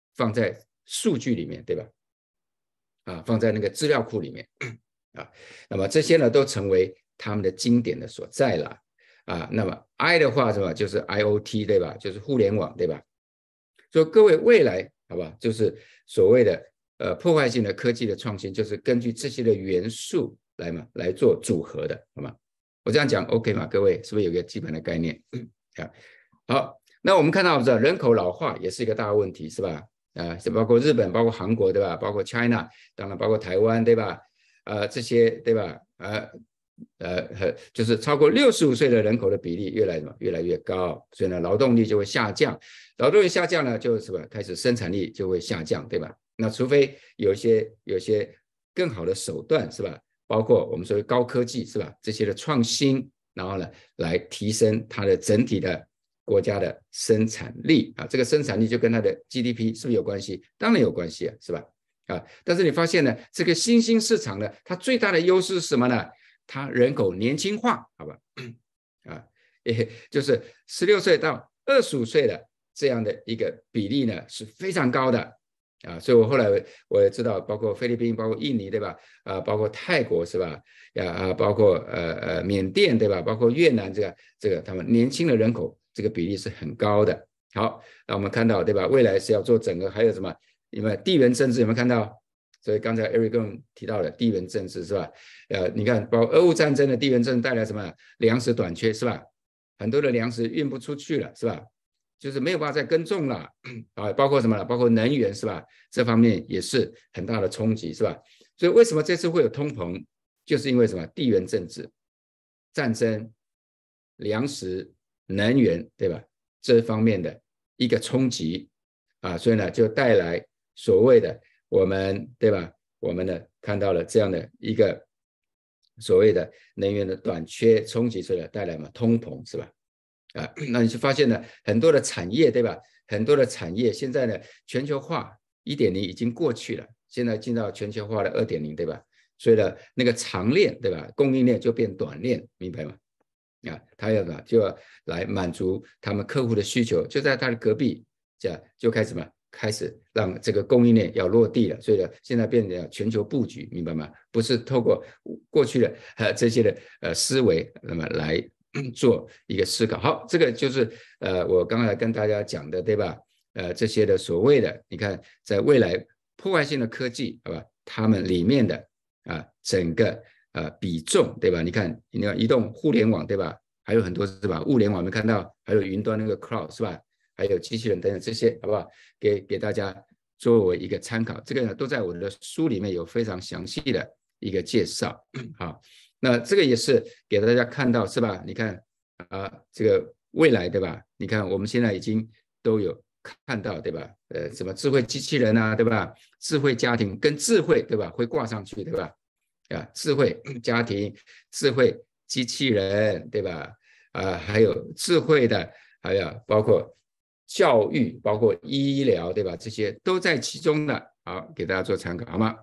放在数据里面，对吧？啊，放在那个资料库里面啊，那么这些呢都成为他们的经典的所在了啊。那么 I 的话是吧，就是 I O T 对吧？就是互联网对吧？所以各位未来好吧，就是所谓的呃破坏性的科技的创新，就是根据这些的元素来嘛来做组合的，好吗？我这样讲 OK 吗？各位是不是有一个基本的概念？啊，好，那我们看到这人口老化也是一个大问题，是吧？啊，包括日本，包括韩国，对吧？包括 China， 当然包括台湾，对吧？呃，这些对吧？呃呃，就是超过六十五岁的人口的比例越来越来越高，所以呢，劳动力就会下降，劳动力下降呢，就什么开始生产力就会下降，对吧？那除非有一些有一些更好的手段，是吧？包括我们说的高科技，是吧？这些的创新，然后呢，来提升它的整体的国家的生产力啊，这个生产力就跟它的 G D P 是不是有关系？当然有关系啊，是吧？啊，但是你发现呢，这个新兴市场呢，它最大的优势是什么呢？它人口年轻化，好吧？啊，也就是十六岁到二十五岁的这样的一个比例呢，是非常高的啊。所以我后来我也知道，包括菲律宾，包括印尼，对吧？啊，包括泰国是吧？啊，包括呃呃缅甸，对吧？包括越南，这个这个他们年轻的人口这个比例是很高的。好，那我们看到对吧？未来是要做整个，还有什么？有没有地缘政治？有没有看到？所以刚才 Eric 跟我们提到了地缘政治是吧？呃，你看，包括俄乌战争的地缘政治带来什么？粮食短缺是吧？很多的粮食运不出去了是吧？就是没有办法再耕种了啊，包括什么？包括能源是吧？这方面也是很大的冲击是吧？所以为什么这次会有通膨？就是因为什么？地缘政治、战争、粮食、能源，对吧？这方面的一个冲击啊，所以呢，就带来所谓的我们对吧？我们呢看到了这样的一个所谓的能源的短缺冲击，所以带来嘛通膨是吧？啊，那你就发现呢，很多的产业对吧？很多的产业现在呢，全球化 一点零 已经过去了，现在进到全球化的 二点零 对吧？所以呢，那个长链对吧？供应链就变短链，明白吗？啊，他要呢就要来满足他们客户的需求，就在他的隔壁，这样就开始嘛，开始让这个供应链要落地了。所以呢，现在变成全球布局，明白吗？不是透过过去的呃这些的呃思维，那么来做一个思考。好，这个就是呃我刚才跟大家讲的，对吧？呃，这些的所谓的，你看，在未来破坏性的科技，好吧，他们里面的啊整个。呃，比重对吧？你看，你看移动互联网对吧？还有很多是吧？物联网我们看到，还有云端那个 cloud 是吧？还有机器人等等这些，好不好？给给大家作为一个参考，这个呢都在我的书里面有非常详细的一个介绍。好，那这个也是给大家看到是吧？你看啊、呃，这个未来对吧？你看我们现在已经都有看到对吧？呃，什么智慧机器人啊，对吧？智慧家庭跟智慧对吧？会挂上去对吧？啊，智慧家庭、智慧机器人，对吧？啊，还有智慧的，还有包括教育、包括医疗，对吧？这些都在其中的。好，给大家做参考，好吗？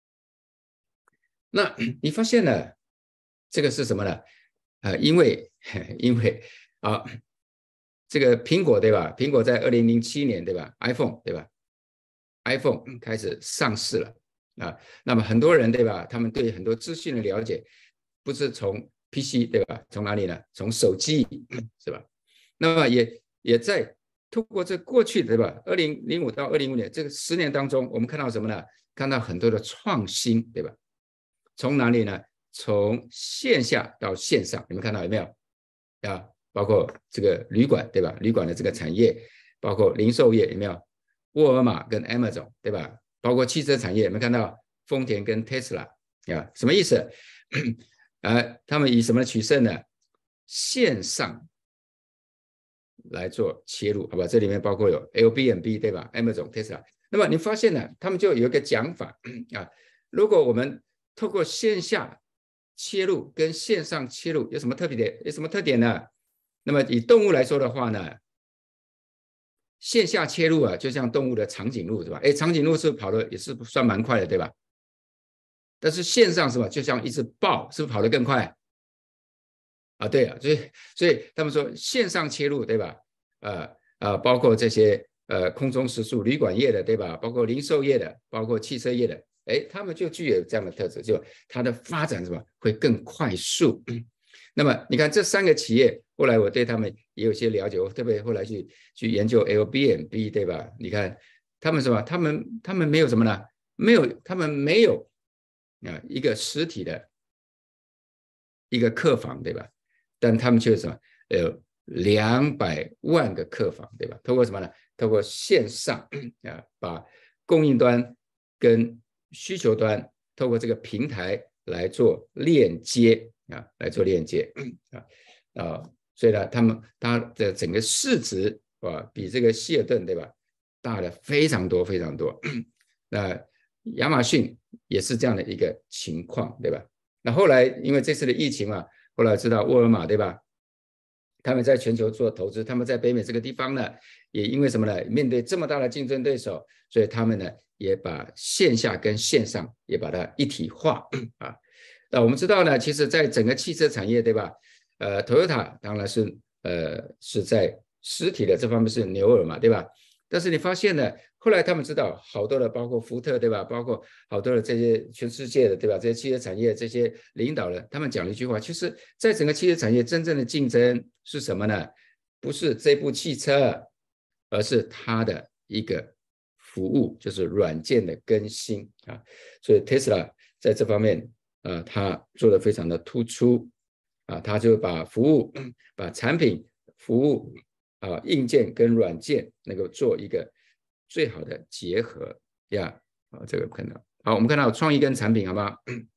那你发现了这个是什么呢？呃，因为因为啊，这个苹果对吧？苹果在二零零七年对吧 ？iPhone 对吧 ？iPhone 开始上市了。啊，那么很多人对吧？他们对很多资讯的了解，不是从 P C 对吧？从哪里呢？从手机是吧？那么也也在通过这过去对吧？二零零五到二零五年这个十年当中，我们看到什么呢？看到很多的创新对吧？从哪里呢？从线下到线上，你们看到有没有？啊，包括这个旅馆对吧？旅馆的这个产业，包括零售业有没有？沃尔玛跟 Amazon 对吧？包括汽车产业，有没有看到丰田跟 Tesla 啊？什么意思？呃，他们以什么取胜呢？线上来做切入，好吧？这里面包括有 Airbnb 对吧 ？Amazon、Tesla。那么你发现呢，他们就有一个讲法啊，如果我们透过线下切入跟线上切入有什么特别的？有什么特点呢？那么以动物来说的话呢？线下切入啊，就像动物的长颈鹿是吧？哎，长颈鹿是跑的也是算蛮快的，对吧？但是线上是吧？就像一只豹，是不是跑得更快？啊，对啊，所以所以他们说线上切入，对吧？呃呃，包括这些呃空中食宿、旅馆业的，对吧？包括零售业的，包括汽车业的，哎，他们就具有这样的特质，就它的发展什么会更快速。那么你看这三个企业，后来我对他们也有些了解，我特别后来去去研究 Airbnb， 对吧？你看他们什么？他们他们没有什么呢？没有，他们没有啊一个实体的一个客房，对吧？但他们却什么？有两百万个客房，对吧？透过什么呢？透过线上啊，把供应端跟需求端透过这个平台来做链接啊，来做链接啊啊，所以呢，他们它的整个市值啊，比这个希尔顿对吧，大了非常多非常多。那亚马逊也是这样的一个情况，对吧？那后来因为这次的疫情嘛，后来知道沃尔玛对吧？他们在全球做投资，他们在北美这个地方呢，也因为什么呢？面对这么大的竞争对手，所以他们呢也把线下跟线上也把它一体化啊。那我们知道呢，其实在整个汽车产业，对吧？呃 ，Toyota 当然是呃是在实体的这方面是牛耳嘛，对吧？但是你发现呢，后来他们知道好多的，包括福特，对吧？包括好多的这些全世界的，对吧？这些汽车产业这些领导人，他们讲了一句话，其实在整个汽车产业真正的竞争是什么呢？不是这部汽车，而是它的一个服务，就是软件的更新啊。所以 Tesla 在这方面，呃，它做得非常的突出啊，它就把服务、把产品、服务。啊，硬件跟软件能够做一个最好的结合呀，啊，这个看到好，我们看到创意跟产品，好吗？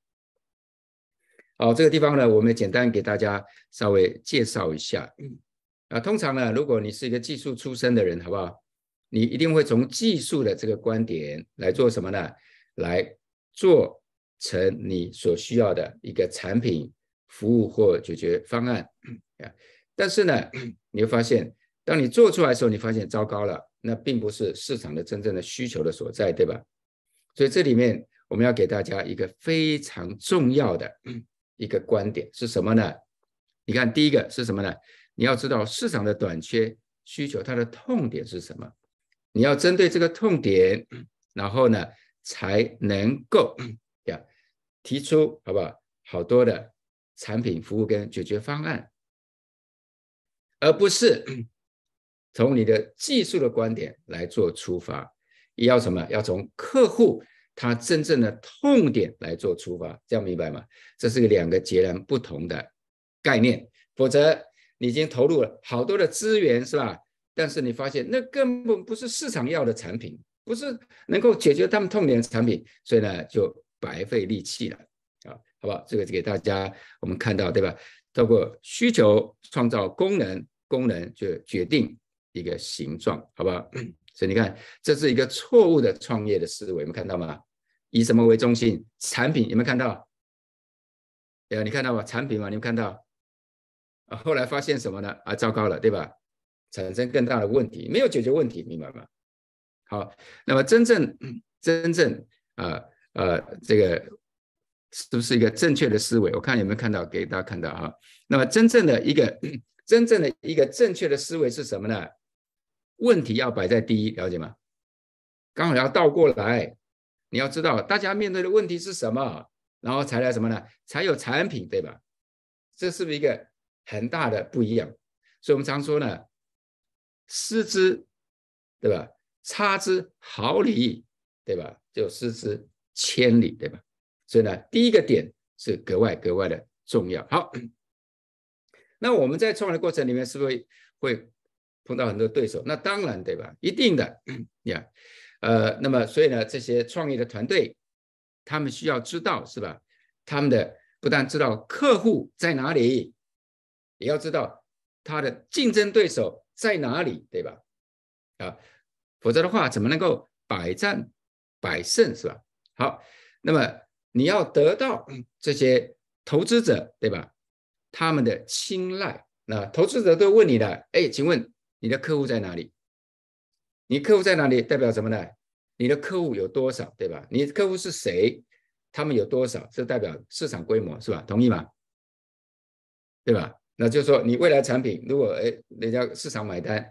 好，这个地方呢，我们简单给大家稍微介绍一下啊。通常呢，如果你是一个技术出身的人，好不好？你一定会从技术的这个观点来做什么呢？来做成你所需要的一个产品、服务或解决方案啊。但是呢，你会发现。当你做出来的时候，你发现糟糕了，那并不是市场的真正的需求的所在，对吧？所以这里面我们要给大家一个非常重要的一个观点是什么呢？你看，第一个是什么呢？你要知道市场的短缺需求，它的痛点是什么？你要针对这个痛点，然后呢，才能够呀提出好不好？好多的产品、服务跟解决方案，而不是。从你的技术的观点来做出发，也要什么？要从客户他真正的痛点来做出发，这样明白吗？这是两个截然不同的概念，否则你已经投入了好多的资源，是吧？但是你发现那根本不是市场要的产品，不是能够解决他们痛点的产品，所以呢就白费力气了啊，好不好？这个给大家我们看到，对吧？透过需求创造功能，功能就决定。一个形状，好不好？所以你看，这是一个错误的创业的思维，有没有看到吗？以什么为中心？产品有没有看到？呃，你看到吗？产品嘛，你有看到？啊，后来发现什么呢？啊，糟糕了，对吧？产生更大的问题，没有解决问题，明白吗？好，那么真正真正啊呃, 呃这个是不是一个正确的思维？我看有没有看到，给大家看到哈。那么真正的一个真正的一个正确的思维是什么呢？问题要摆在第一，了解吗？刚好要倒过来，你要知道大家面对的问题是什么，然后才来什么呢？才有产品，对吧？这是不是一个很大的不一样？所以我们常说呢，失之，对吧？差之毫厘，对吧？就失之千里，对吧？所以呢，第一个点是格外格外的重要。好，那我们在创业的过程里面，是不是会碰到很多对手？那当然，对吧？一定的呀。呃，那么所以呢，这些创业的团队，他们需要知道，是吧？他们的不但知道客户在哪里，也要知道他的竞争对手在哪里，对吧？啊，否则的话，怎么能够百战百胜，是吧？好，那么你要得到这些投资者，对吧？他们的青睐，那投资者都问你的，哎，请问你的客户在哪里？你客户在哪里代表什么呢？你的客户有多少，对吧？你的客户是谁？他们有多少？这代表市场规模，是吧？同意吗？对吧？那就是说，你未来产品如果哎人家市场买单，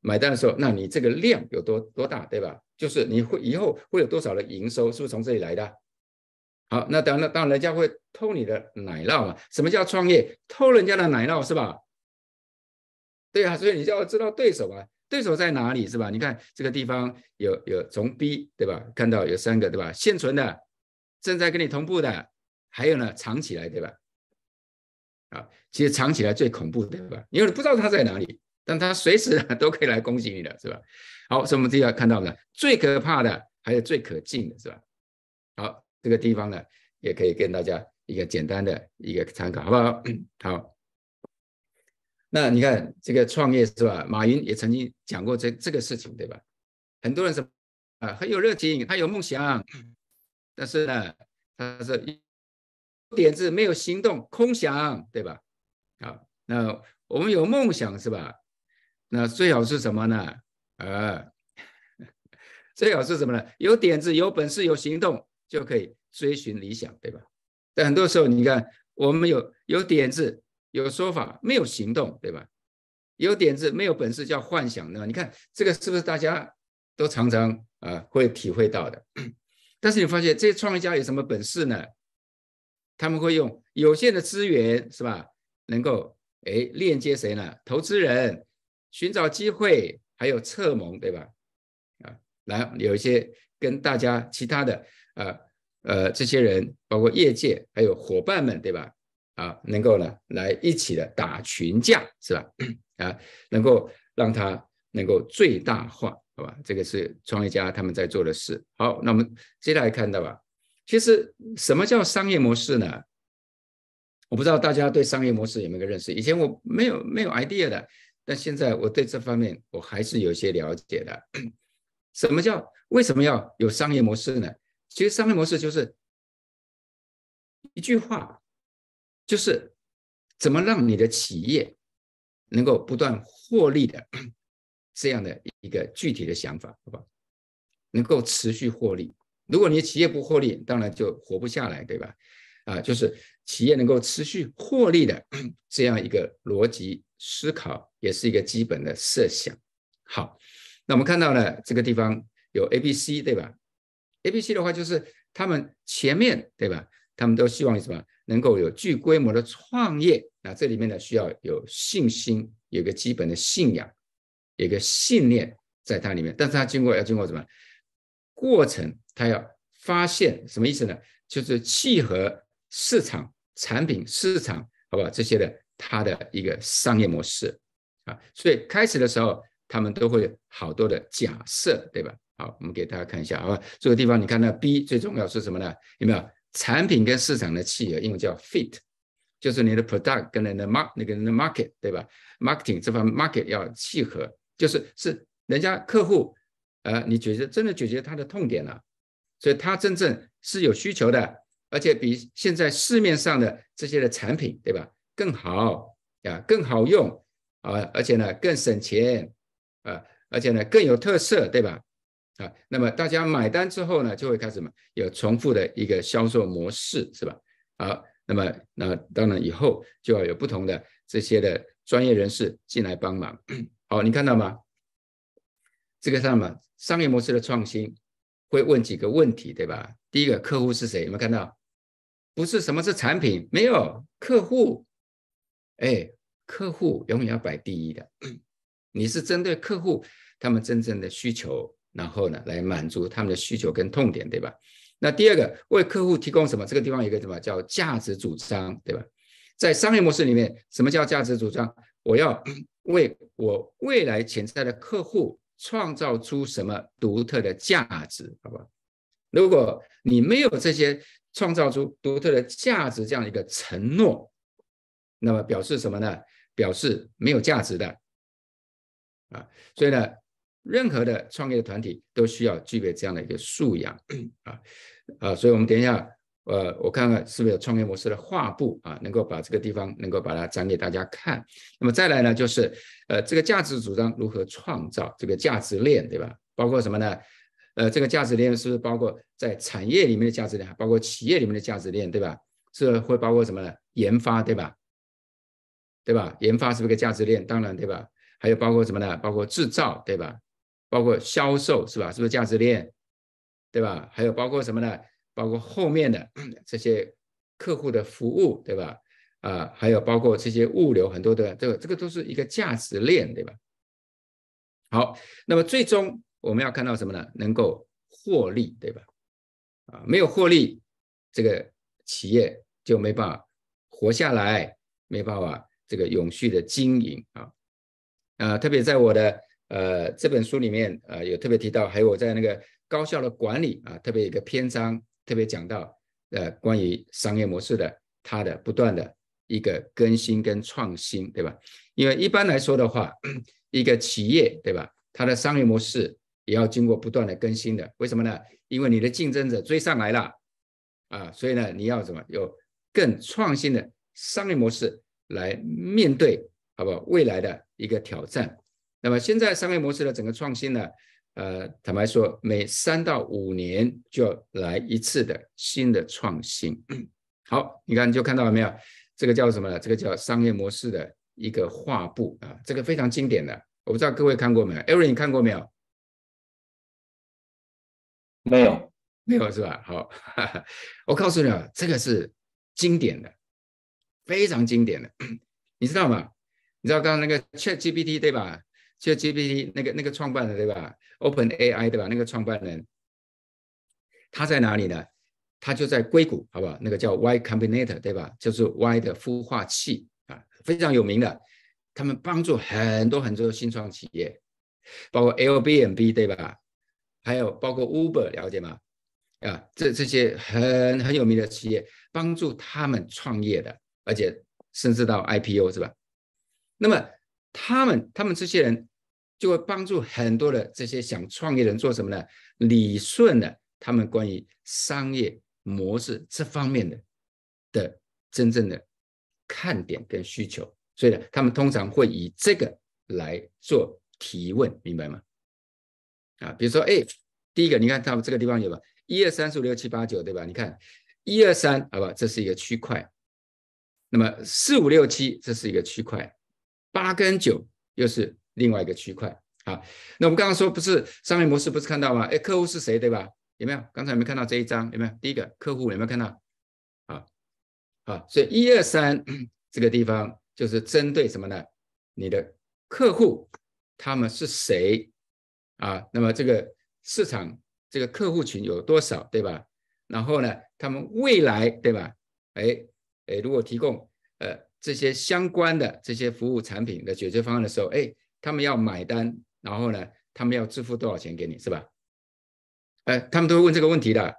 买单的时候，那你这个量有多多大，对吧？就是你会以后会有多少的营收，是不是从这里来的？好，那当然，当然人家会偷你的奶酪嘛。什么叫创业？偷人家的奶酪是吧？对啊，所以你就要知道对手啊，对手在哪里是吧？你看这个地方有有从 B 对吧？看到有三个对吧？现存的，正在跟你同步的，还有呢藏起来对吧？啊，其实藏起来最恐怖对吧？因为你不知道他在哪里，但他随时都可以来攻击你的是吧？好，所以我们这要看到呢，最可怕的还有最可敬的是吧？好，这个地方呢也可以跟大家一个简单的一个参考，好不好？好。那你看这个创业是吧？马云也曾经讲过这这个事情，对吧？很多人是啊很有热情，他有梦想，但是呢，他是点子没有行动，空想，对吧？好，那我们有梦想是吧？那最好是什么呢？呃，最好是什么呢？有点子、有本事、有行动，就可以追寻理想，对吧？但很多时候，你看我们有有点子。有说法，没有行动，对吧？有点子，没有本事叫幻想呢。你看这个是不是大家都常常啊、呃、会体会到的？但是你发现这些创业家有什么本事呢？他们会用有限的资源，是吧？能够哎链接谁呢？投资人，寻找机会，还有策盟，对吧？啊，然后有一些跟大家其他的呃呃这些人，包括业界还有伙伴们，对吧？啊，能够呢来一起的打群架，是吧？啊，能够让它能够最大化，好吧？这个是创业家他们在做的事。好，那我们接下来看到吧，其实什么叫商业模式呢？我不知道大家对商业模式有没有个认识？以前我没有没有 idea 的，但现在我对这方面我还是有一些了解的。什么叫为什么要有商业模式呢？其实商业模式就是一句话。就是怎么让你的企业能够不断获利的这样的一个具体的想法，好不好？能够持续获利。如果你的企业不获利，当然就活不下来，对吧？啊，就是企业能够持续获利的这样一个逻辑思考，也是一个基本的设想。好，那我们看到呢，这个地方有 A、B、C， 对吧 ？A、B、C 的话，就是他们前面，对吧？他们都希望什么？能够有具规模的创业，那这里面呢需要有信心，有一个基本的信仰，有一个信念在它里面。但是它经过要经过什么过程？它要发现什么意思呢？就是契合市场、产品、市场，好不好？这些的它的一个商业模式啊。所以开始的时候，他们都会有好多的假设，对吧？好，我们给大家看一下，好吧？这个地方你看到 B 最重要是什么呢？有没有？产品跟市场的契合，英文叫 fit， 就是你的 product 跟你的 market 那个 market 对吧 ？marketing 这方面 market 要契合，就是是人家客户，呃，你解决真的解决他的痛点了、啊，所以他真正是有需求的，而且比现在市面上的这些的产品，对吧？更好呀，更好用啊，而且呢更省钱啊，而且呢更有特色，对吧？啊，那么大家买单之后呢，就会开始嘛有重复的一个销售模式，是吧？好，那么那当然以后就要有不同的这些的专业人士进来帮忙。好，你看到吗？这个上嘛，商业模式的创新会问几个问题，对吧？第一个，客户是谁？有没有看到？不是什么是产品，没有客户，哎，客户永远要摆第一的。你是针对客户他们真正的需求。然后呢，来满足他们的需求跟痛点，对吧？那第二个，为客户提供什么？这个地方有一个什么叫价值主张，对吧？在商业模式里面，什么叫价值主张？我要为我未来潜在的客户创造出什么独特的价值，好不好？如果你没有这些创造出独特的价值这样一个承诺，那么表示什么呢？表示没有价值的啊，所以呢。任何的创业的团体都需要具备这样的一个素养啊啊，所以我们等一下，呃，我看看是不是有创业模式的画布啊，能够把这个地方能够把它展给大家看。那么再来呢，就是呃，这个价值主张如何创造这个价值链，对吧？包括什么呢？呃，这个价值链是不是包括在产业里面的价值链，包括企业里面的价值链，对吧？是会包括什么呢？研发，对吧？对吧？研发是不是个价值链？当然，对吧？ 还有包括什么呢？包括制造，对吧？包括销售，是吧？是不是价值链，对吧？还有包括什么呢？包括后面的这些客户的服务，对吧？啊，还有包括这些物流，很多的这个这个都是一个价值链，对吧？好，那么最终我们要看到什么呢？能够获利，对吧？啊，没有获利，这个企业就没办法活下来，没办法这个永续的经营啊。呃，特别在我的呃这本书里面，呃有特别提到，还有我在那个高效的管理啊，特别有一个篇章特别讲到，呃关于商业模式的它的不断的一个更新跟创新，对吧？因为一般来说的话，一个企业，对吧？它的商业模式也要经过不断的更新的，为什么呢？因为你的竞争者追上来了啊，所以呢，你要什么？有更创新的商业模式来面对，好不好？未来的一个挑战。那么现在商业模式的整个创新呢，呃，坦白说，每三到五年就要来一次的新的创新。好，你看你就看到了没有？这个叫什么呢？这个叫商业模式的一个画布啊，这个非常经典的，我不知道各位看过没有 ？Aaron 你看过没有？ 没有， 没有是吧？好，哈哈，我告诉你啊，这个是经典的，非常经典的，你知道吗？你知道刚刚那个 ChatGPT 对吧 ？ChatGPT 那个那个创办人对吧 ？OpenAI 对吧？那个创办人他在哪里呢？他就在硅谷，好不好？那个叫 Y Combinator 对吧？就是 Y 的孵化器啊，非常有名的。他们帮助很多很多新创企业，包括 Airbnb 对吧？还有包括 Uber 了解吗？啊，这这些很很有名的企业，帮助他们创业的，而且甚至到 I P O 是吧？那么他们他们这些人就会帮助很多的这些想创业的人做什么呢？理顺了他们关于商业模式这方面的的真正的看点跟需求，所以呢，他们通常会以这个来做提问，明白吗？啊，比如说，哎，第一个，你看他们这个地方有吧？一二三四五六七八九，对吧？你看一二三，好吧，这是一个区块。那么四五六七，这是一个区块。八跟九又是另外一个区块。好，那我们刚刚说不是商业模式，不是看到吗？哎，客户是谁，对吧？有没有？刚才有没有看到这一张？有没有？第一个客户有没有看到？啊，好，所以一二三这个地方就是针对什么呢？你的客户他们是谁？啊，那么这个市场这个客户群有多少，对吧？然后呢，他们未来，对吧？哎哎，如果提供呃这些相关的这些服务产品的解决方案的时候，哎，他们要买单，然后呢，他们要支付多少钱给你，是吧？呃，他们都会问这个问题的。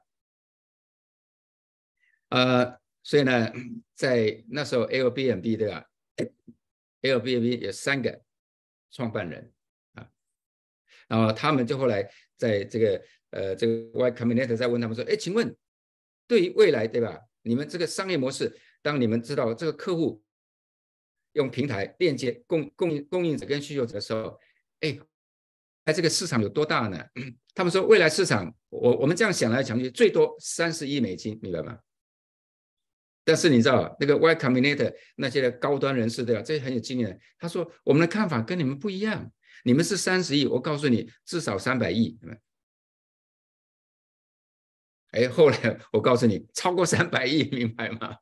呃，所以呢，在那时候 Airbnb 对吧 ？Airbnb 有三个创办人。然后他们就后来在这个呃这个 Y Combinator 在问他们说，哎，请问对于未来对吧？你们这个商业模式，当你们知道这个客户用平台链接供供应供应者跟需求者的时候，哎，哎这个市场有多大呢？他们说未来市场，我我们这样想来想去，最多三十亿美金，明白吗？但是你知道那个 Y Combinator 那些的高端人士对吧？这些很有经验，他说我们的看法跟你们不一样。你们是三十亿，我告诉你，至少三百亿。哎，后来我告诉你，超过三百亿，明白吗？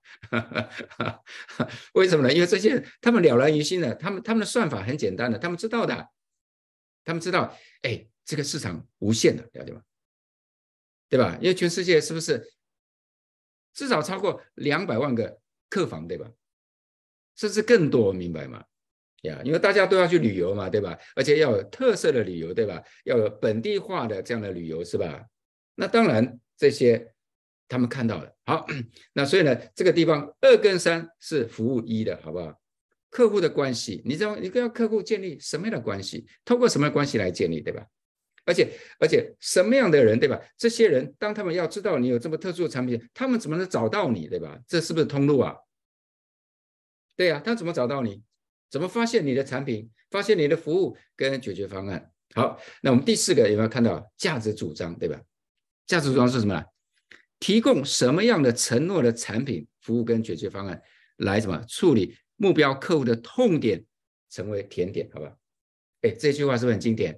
为什么呢？因为这些人他们了然于心的，他们他们的算法很简单的，他们知道的，他们知道，哎，这个市场无限的，了解吗？对吧？因为全世界是不是至少超过两百万个客房，对吧？甚至更多，明白吗？呀，因为大家都要去旅游嘛，对吧？而且要有特色的旅游，对吧？要有本地化的这样的旅游，是吧？那当然这些他们看到了。好，那所以呢，这个地方二跟三是服务一的，好不好？客户的关系，你知道你跟客户建立什么样的关系？透过什么关系来建立，对吧？而且而且什么样的人，对吧？这些人当他们要知道你有这么特殊的产品，他们怎么能找到你，对吧？这是不是通路啊？对呀、啊，他怎么找到你？怎么发现你的产品？发现你的服务跟解决方案？好，那我们第四个有没有看到价值主张，对吧？价值主张是什么呢？提供什么样的承诺的产品、服务跟解决方案来什么处理目标客户的痛点，成为甜点，好吧？ 哎，这句话是不是很经典？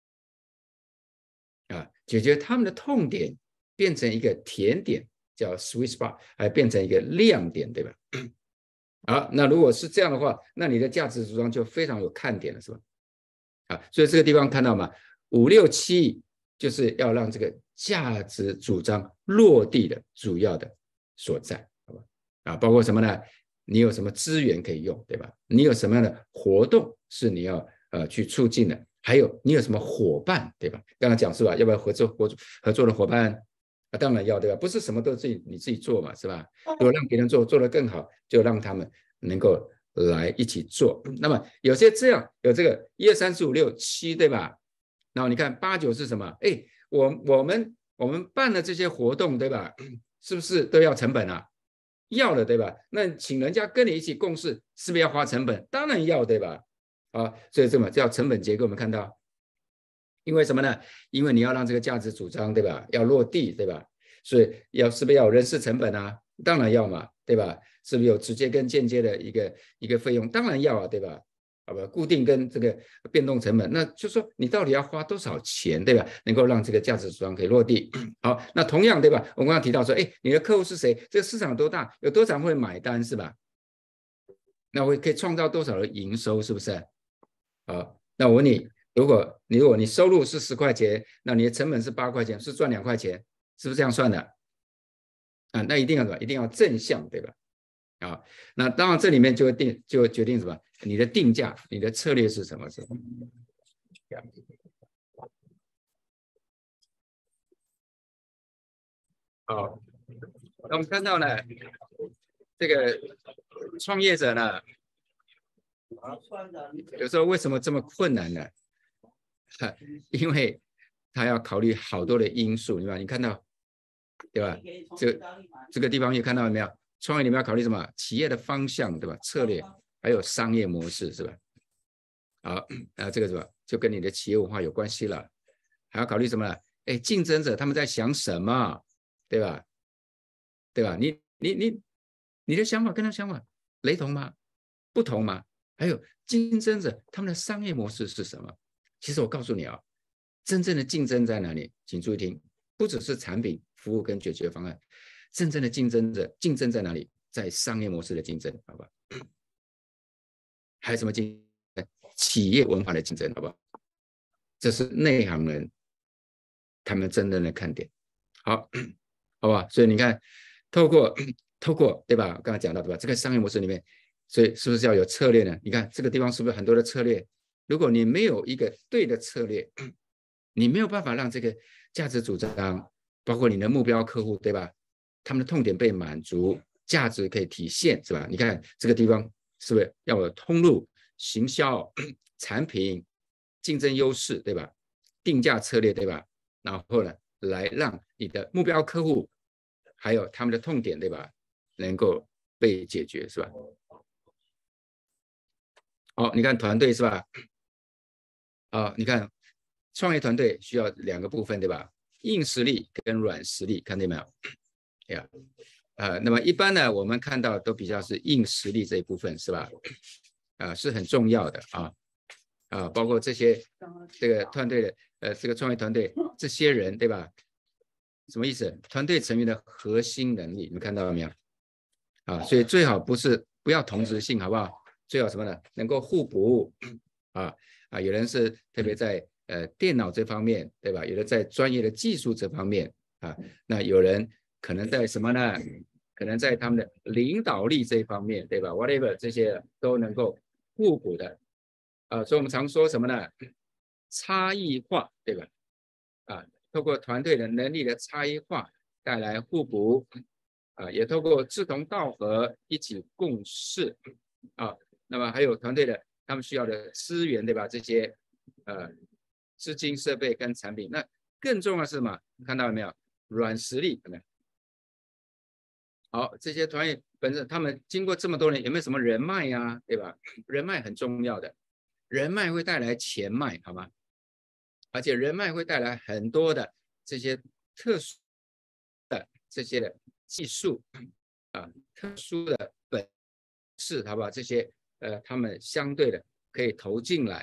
啊，解决他们的痛点，变成一个甜点，叫 sweet spot， 还变成一个亮点，对吧？好，那如果是这样的话，那你的价值主张就非常有看点了，是吧？啊，所以这个地方看到吗？五六七就是要让这个价值主张落地的主要的所在，好吧？啊，包括什么呢？你有什么资源可以用，对吧？你有什么样的活动是你要呃去促进的？还有你有什么伙伴，对吧？刚刚讲是吧？要不要合作合合作的伙伴？啊，当然要，对吧？不是什么都自己你自己做嘛，是吧？如果让别人做，做得更好，就让他们能够来一起做。那么有些这样有这个一二三四五六七，对吧？然后你看八九是什么？哎，我我们我们办的这些活动，对吧？是不是都要成本啊？要的，对吧？那请人家跟你一起共事，是不是要花成本？当然要，对吧？啊，所以这么叫成本结构，我们看到，因为什么呢？因为你要让这个价值主张，对吧？要落地，对吧？所以要是不是要有人事成本啊？当然要嘛，对吧？是不是有直接跟间接的一个一个费用？当然要啊，对吧？好吧，固定跟这个变动成本，那就说你到底要花多少钱，对吧？能够让这个价值主张可以落地。好，那同样对吧？我刚刚提到说，哎，你的客户是谁？这个市场多大？有多少人会买单，是吧？那我可以创造多少的营收，是不是？好，那我问你，如果你如果你收入是十块钱，那你的成本是八块钱，是赚两块钱，是不是这样算的？啊，那一定要什么？一定要正向，对吧？啊，那当然这里面就会定就决定什么？你的定价，你的策略是什么？是好，那我们看到呢，这个创业者呢，有时候为什么这么困难呢？因为他要考虑好多的因素，对吧？你看到，对吧？这这个地方有看到没有？创业你们要考虑什么？企业的方向，对吧？策略，还有商业模式，是吧？好，那这个什么就跟你的企业文化有关系了。还要考虑什么？哎，竞争者他们在想什么，对吧？对吧？你你你你的想法跟他想法雷同吗？不同吗？还有竞争者他们的商业模式是什么？其实我告诉你啊，真正的竞争在哪里？请注意听，不只是产品、服务跟解决方案，真正的竞争者竞争在哪里？在商业模式的竞争，好吧？还有什么竞争？企业文化的竞争，好不好？这是内行人他们真正的看点。好，好吧？所以你看，透过透过对吧？刚才讲到对吧？这个商业模式里面，所以是不是要有策略呢？你看这个地方是不是很多的策略？如果你没有一个对的策略，你没有办法让这个价值主张，包括你的目标客户，对吧？他们的痛点被满足，价值可以体现，是吧？你看这个地方是不是要有通路、行销、产品、竞争优势，对吧？定价策略，对吧？然后呢，来让你的目标客户还有他们的痛点，对吧？能够被解决，是吧？好，你看团队是吧？啊，你看创业团队需要两个部分，对吧？硬实力跟软实力，看见没有？呀，呃，那么一般呢，我们看到都比较是硬实力这一部分，是吧？啊、呃，是很重要的啊啊，包括这些这个团队的呃这个创业团队这些人，对吧？什么意思？团队成员的核心能力，你们看到了没有？啊，所以最好不是不要同质性，好不好？最好什么呢？能够互补啊啊！有人是特别在呃电脑这方面，对吧？有的在专业的技术这方面啊，那有人可能在什么呢？可能在他们的领导力这一方面，对吧 ？whatever 这些都能够互补的啊，所以我们常说什么呢？差异化，对吧？啊，透过团队的能力的差异化带来互补啊，也透过志同道合一起共事啊，那么还有团队的他们需要的资源，对吧？这些呃资金、设备跟产品，那更重要是什么？看到了没有？软实力有没有？好，这些团队本身他们经过这么多年，有没有什么人脉呀、啊？对吧？人脉很重要的，人脉会带来钱脉，好吗？而且人脉会带来很多的这些特殊的这些的技术啊，特殊的本事，好不好？这些呃，他们相对的可以投进来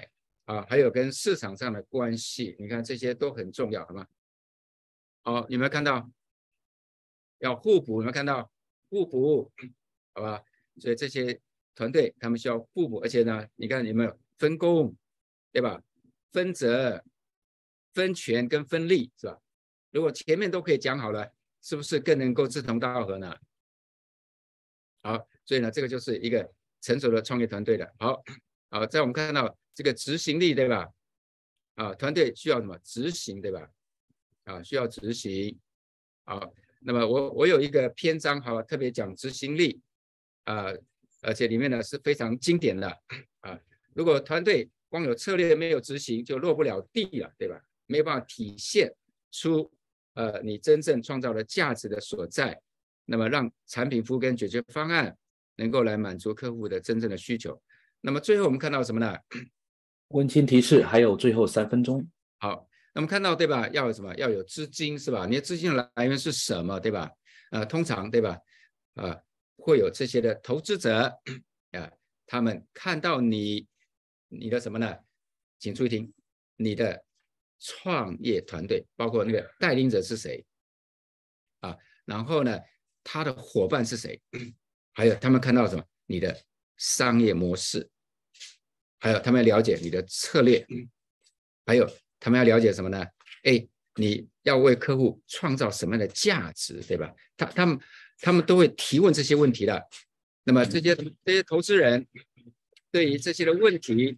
啊，还有跟市场上的关系，你看这些都很重要，好吗？哦，有没有看到？要互补，有没有看到？互补，好吧？所以这些团队他们需要互补，而且呢，你看有没有分工，对吧？分责、分权跟分利，是吧？如果前面都可以讲好了，是不是更能够志同道合呢？好，所以呢，这个就是一个成熟的创业团队的。好，好，在我们看到这个执行力，对吧？啊，团队需要什么？执行，对吧？啊，需要执行。好，那么我我有一个篇章，好，特别讲执行力，啊，而且里面呢是非常经典的啊。如果团队光有策略没有执行，就落不了地了，对吧？没有办法体现出呃你真正创造的价值的所在，那么让产品服务跟解决方案能够来满足客户的真正的需求。那么最后我们看到什么呢？ 温馨提示，还有最后三分钟。 好，那么看到对吧？要有什么？要有资金是吧？你的资金的来源是什么？对吧？呃，通常对吧？呃，会有这些的投资者啊，他们看到你你的什么呢？请注意听，你的创业团队，包括那个带领者是谁啊？然后呢，他的伙伴是谁？还有他们看到什么？你的商业模式，还有他们了解你的策略，还有他们要了解什么呢？哎，你要为客户创造什么样的价值，对吧？他他们他们都会提问这些问题的。那么这些这些投资人对于这些的问题，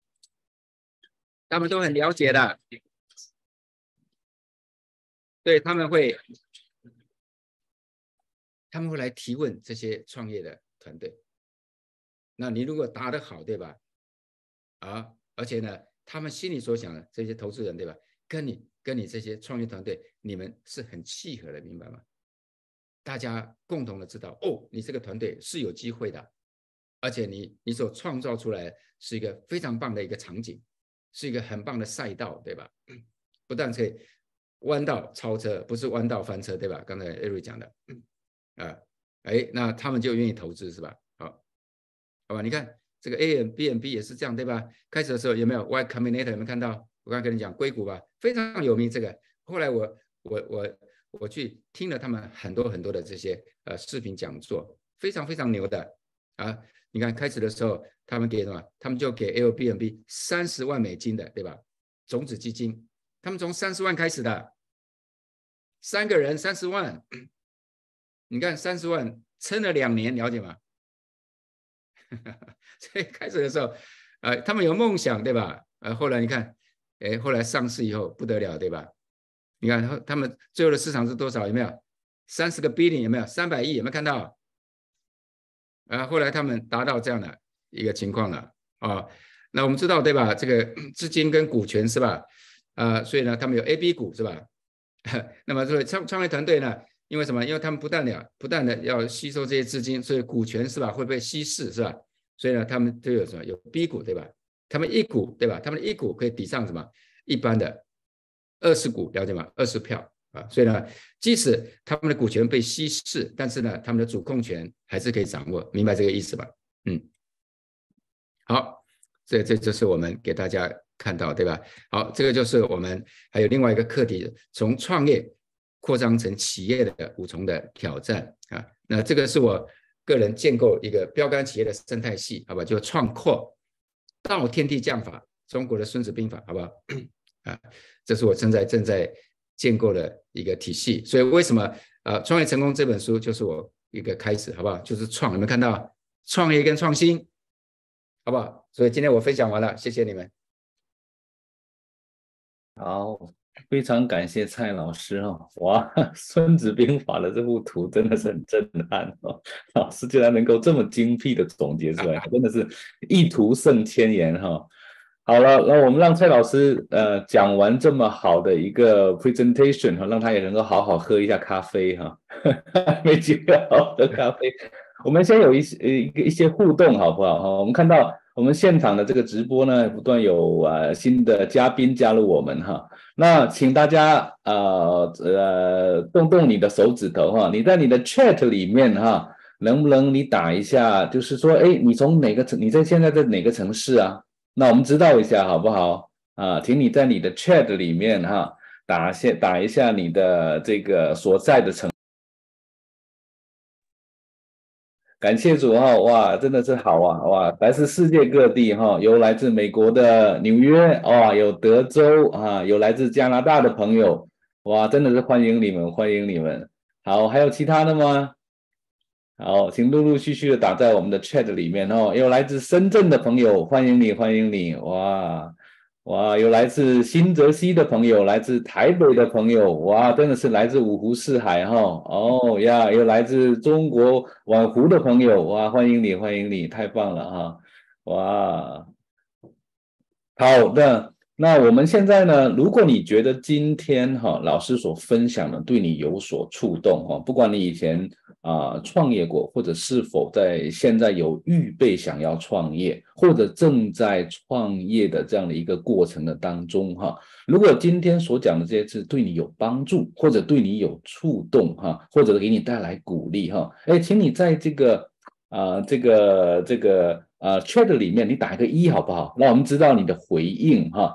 他们都很了解的，对，他们会他们会来提问这些创业的团队。那你如果答得好，对吧？啊，而且呢，他们心里所想的这些投资人，对吧？跟你跟你这些创业团队，你们是很契合的，明白吗？大家共同的知道，哦，你这个团队是有机会的，而且你你所创造出来是一个非常棒的一个场景，是一个很棒的赛道，对吧？不但可以弯道超车，不是弯道翻车，对吧？刚才艾瑞讲的，啊，哎，那他们就愿意投资，是吧？好，好吧，你看这个 A and B and B 也是这样，对吧？开始的时候有没有 Y Combinator 有没有看到？我刚才跟你讲硅谷吧，非常有名这个。后来我我我我去听了他们很多很多的这些呃视频讲座，非常非常牛的啊！你看开始的时候他们给什么？他们就给 A B and B 三十万美金的，对吧？种子基金，他们从三十万开始的，三个人三十万，你看三十万撑了两年，了解吗？所以开始的时候，呃，他们有梦想，对吧？呃，后来你看，哎，后来上市以后不得了，对吧？你看他们最后的市场是多少？有没有三十个 billion？ 有没有三百亿？有没有看到？啊，后来他们达到这样的一个情况了啊。那我们知道对吧？这个资金跟股权是吧？啊，所以呢，他们有 A、B 股是吧？那么这个创创业团队呢，因为什么？因为他们不但了不但的要吸收这些资金，所以股权是吧会被稀释是吧？所以呢，他们都有什么？有 B 股对吧？他们一股对吧？他们的一股可以抵上什么？一般的二十股，了解吗？二十票啊！所以呢，即使他们的股权被稀释，但是呢，他们的主控权还是可以掌握，明白这个意思吧？嗯，好，这这就是我们给大家看到，对吧？好，这个就是我们还有另外一个课题，从创业扩张成企业的五重的挑战啊。那这个是我个人建构一个标杆企业的生态系，好吧？就创扩道天地将法，中国的孙子兵法，好不好？啊，这是我正在正在建构的一个体系。所以为什么呃创业成功这本书就是我一个开始，好不好？就是创，有没有看到创业跟创新，好不好？所以今天我分享完了，谢谢你们。 好，非常感谢蔡老师哦！哇，《孙子兵法》的这幅图真的是很震撼哦！老师竟然能够这么精辟的总结出来，真的是一图胜千言哈、哦！好了，那我们让蔡老师呃讲完这么好的一个 presentation 哈，让他也能够好好喝一下咖啡哈，没机会好好喝咖啡。我们先有一些一个一些互动好不好哈？我们看到我们现场的这个直播呢，不断有呃新的嘉宾加入我们哈。那请大家呃呃动动你的手指头哈，你在你的 chat 里面哈，能不能你打一下，就是说，哎，你从哪个城？你在现在在哪个城市啊？ 那我们知道一下好不好啊？请你在你的 chat 里面哈打下打一下你的这个所在的城。感谢主哈，哇，真的是好啊，哇，来自世界各地哈，有来自美国的纽约，哇，有德州啊，有来自加拿大的朋友，哇，真的是欢迎你们，欢迎你们。好，还有其他的吗？好，请陆陆续续的打在我们的 chat 里面哦。有来自深圳的朋友，欢迎你，欢迎你，哇。哇，有来自新泽西的朋友，来自台北的朋友，哇，真的是来自五湖四海哈、哦，哦呀，有来自中国宛湖的朋友，哇，欢迎你，欢迎你，太棒了哈，哇，好的，那我们现在呢，如果你觉得今天哈、老师所分享的对你有所触动哈、不管你以前啊、创业过，或者是否在现在有预备想要创业，或者正在创业的这样的一个过程的当中哈，如果今天所讲的这些字对你有帮助，或者对你有触动哈，或者给你带来鼓励哈，哎，请你在这个啊、这个这个呃 chat 里面你打一个一好不好？让我们知道你的回应哈。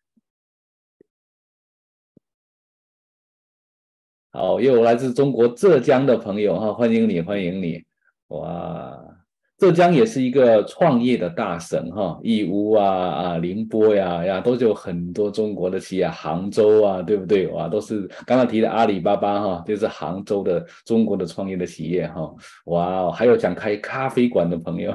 好，又有来自中国浙江的朋友哈，欢迎你，欢迎你！哇，浙江也是一个创业的大省哈，义乌啊啊，宁波呀呀，都有很多中国的企业，杭州啊，对不对？哇，都是刚刚提的阿里巴巴哈，就是杭州的中国的创业的企业哈。哇，还有想开咖啡馆的朋友，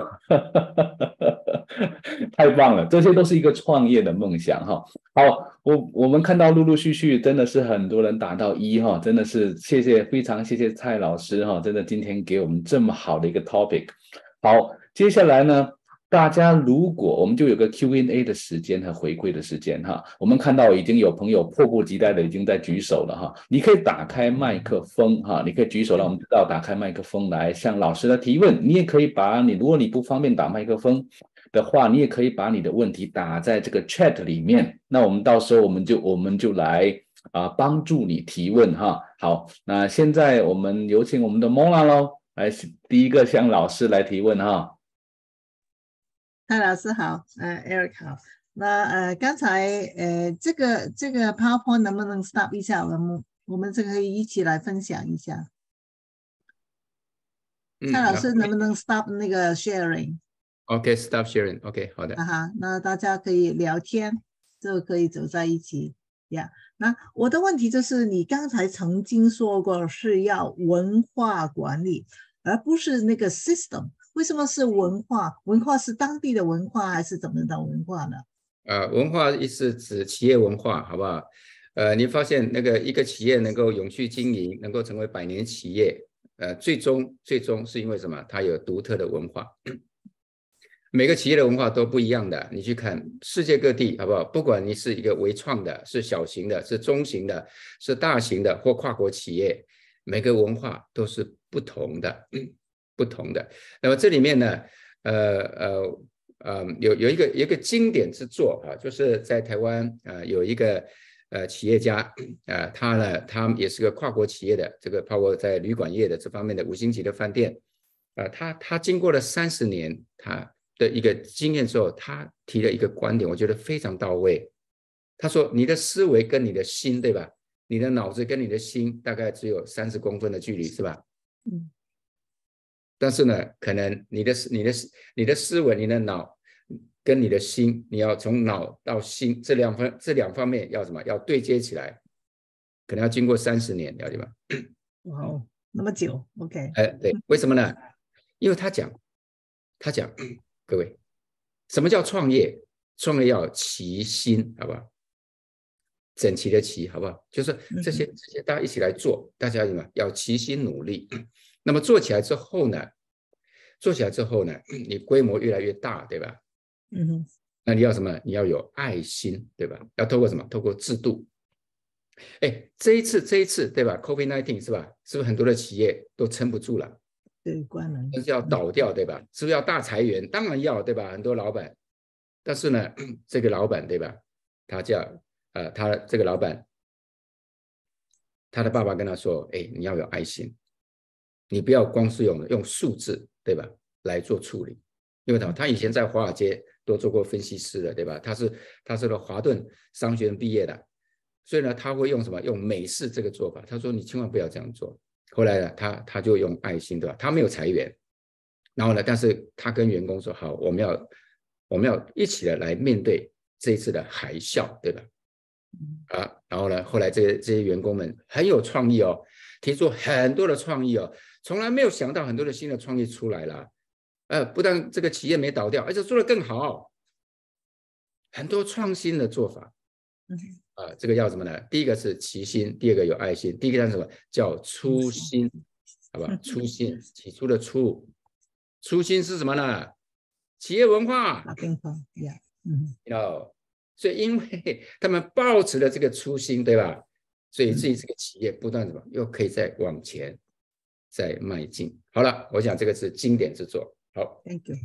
太棒了，这些都是一个创业的梦想哈。好，我我们看到陆陆续续真的是很多人打到一哈，真的是谢谢，非常谢谢蔡老师哈，真的今天给我们这么好的一个 topic。好，接下来呢，大家如果我们就有个 Q and A 的时间和回馈的时间哈，我们看到已经有朋友迫不及待的已经在举手了哈，你可以打开麦克风哈，你可以举手让我们知道打开麦克风来向老师的提问，你也可以把你如果你不方便打麦克风的话，你也可以把你的问题打在这个 chat 里面，那我们到时候我们就我们就来啊、呃、帮助你提问哈。好，那现在我们有请我们的 Mona 咯，来第一个向老师来提问哈。 蔡老师好，呃 ，Eric 好。那呃，刚才呃，这个这个 PowerPoint 能不能 stop 一下？我们我们这个可以一起来分享一下。 嗯、 蔡老师能不能 stop 那个 sharing？ OK，stop sharing。OK， 好的。 啊哈，那大家可以聊天，就可以走在一起呀。Yeah. 那我的问题就是，你刚才曾经说过是要文化管理，而不是那个 system。为什么是文化？文化是当地的文化还是怎么的文化呢？ 呃，文化意思指企业文化，好不好？呃，你发现那个一个企业能够永续经营，能够成为百年企业，呃，最终最终是因为什么？它有独特的文化。每个企业的文化都不一样的，你去看世界各地，好不好？不管你是一个微创的，是小型的，是中型的，是大型的或跨国企业，每个文化都是不同的，不同的。那么这里面呢，呃呃呃，有有一个有一个经典之作啊，就是在台湾呃有一个呃企业家，呃他呢他也是个跨国企业的，这个包括在旅馆业的这方面的五星级的饭店，啊、呃，他他经过了三十年，他的一个经验之后，他提了一个观点，我觉得非常到位。他说：“你的思维跟你的心，对吧？你的脑子跟你的心大概只有三十公分的距离，是吧？嗯。但是呢，可能你的你的你的思维、你的脑跟你的心，你要从脑到心这两方这两方面要什么？要对接起来，可能要经过三十年，了解吗？ 哇哦，那么久 ，OK？ 哎，对，为什么呢？因为他讲，他讲。”各位，什么叫创业？创业要齐心，好不好？整齐的齐，好不好？就是这些这些大家一起来做，大家什么要齐心努力。那么做起来之后呢？做起来之后呢，你规模越来越大，对吧？嗯哼。那你要什么？你要有爱心，对吧？要透过什么？透过制度。哎，这一次这一次，对吧 ？COVID 十九 是吧？是不是很多的企业都撑不住了？ 对，关门就是要倒掉，对吧？是不是要大裁员？当然要，对吧？很多老板，但是呢，这个老板，对吧？他叫呃，他这个老板，他的爸爸跟他说：“哎，你要有爱心，你不要光是用用数字，对吧？来做处理，因为他他以前在华尔街都做过分析师的，对吧？他是他是个华顿商学院毕业的，所以呢，他会用什么？用美式这个做法。他说你千万不要这样做。后来呢，他他就用爱心，对吧？他没有裁员，然后呢，但是他跟员工说，好，我们要我们要一起的来面对这一次的海啸，对吧？啊，然后呢，后来这些这些员工们很有创意哦，提出很多的创意哦，从来没有想到很多的新的创意出来了。呃，不但这个企业没倒掉，而且做得更好，很多创新的做法。啊、呃，这个叫什么呢？第一个是齐心，第二个有爱心，第一个叫什么？叫初心，好吧？初心，起初的初，初心是什么呢？企业文化。 打乒乓 ，yeah， 嗯， you know， 所以因为他们抱持了这个初心，对吧？所以这这个企业不断什么，又可以再往前再迈进。好了，我想这个是经典之作。好 ，Thank you。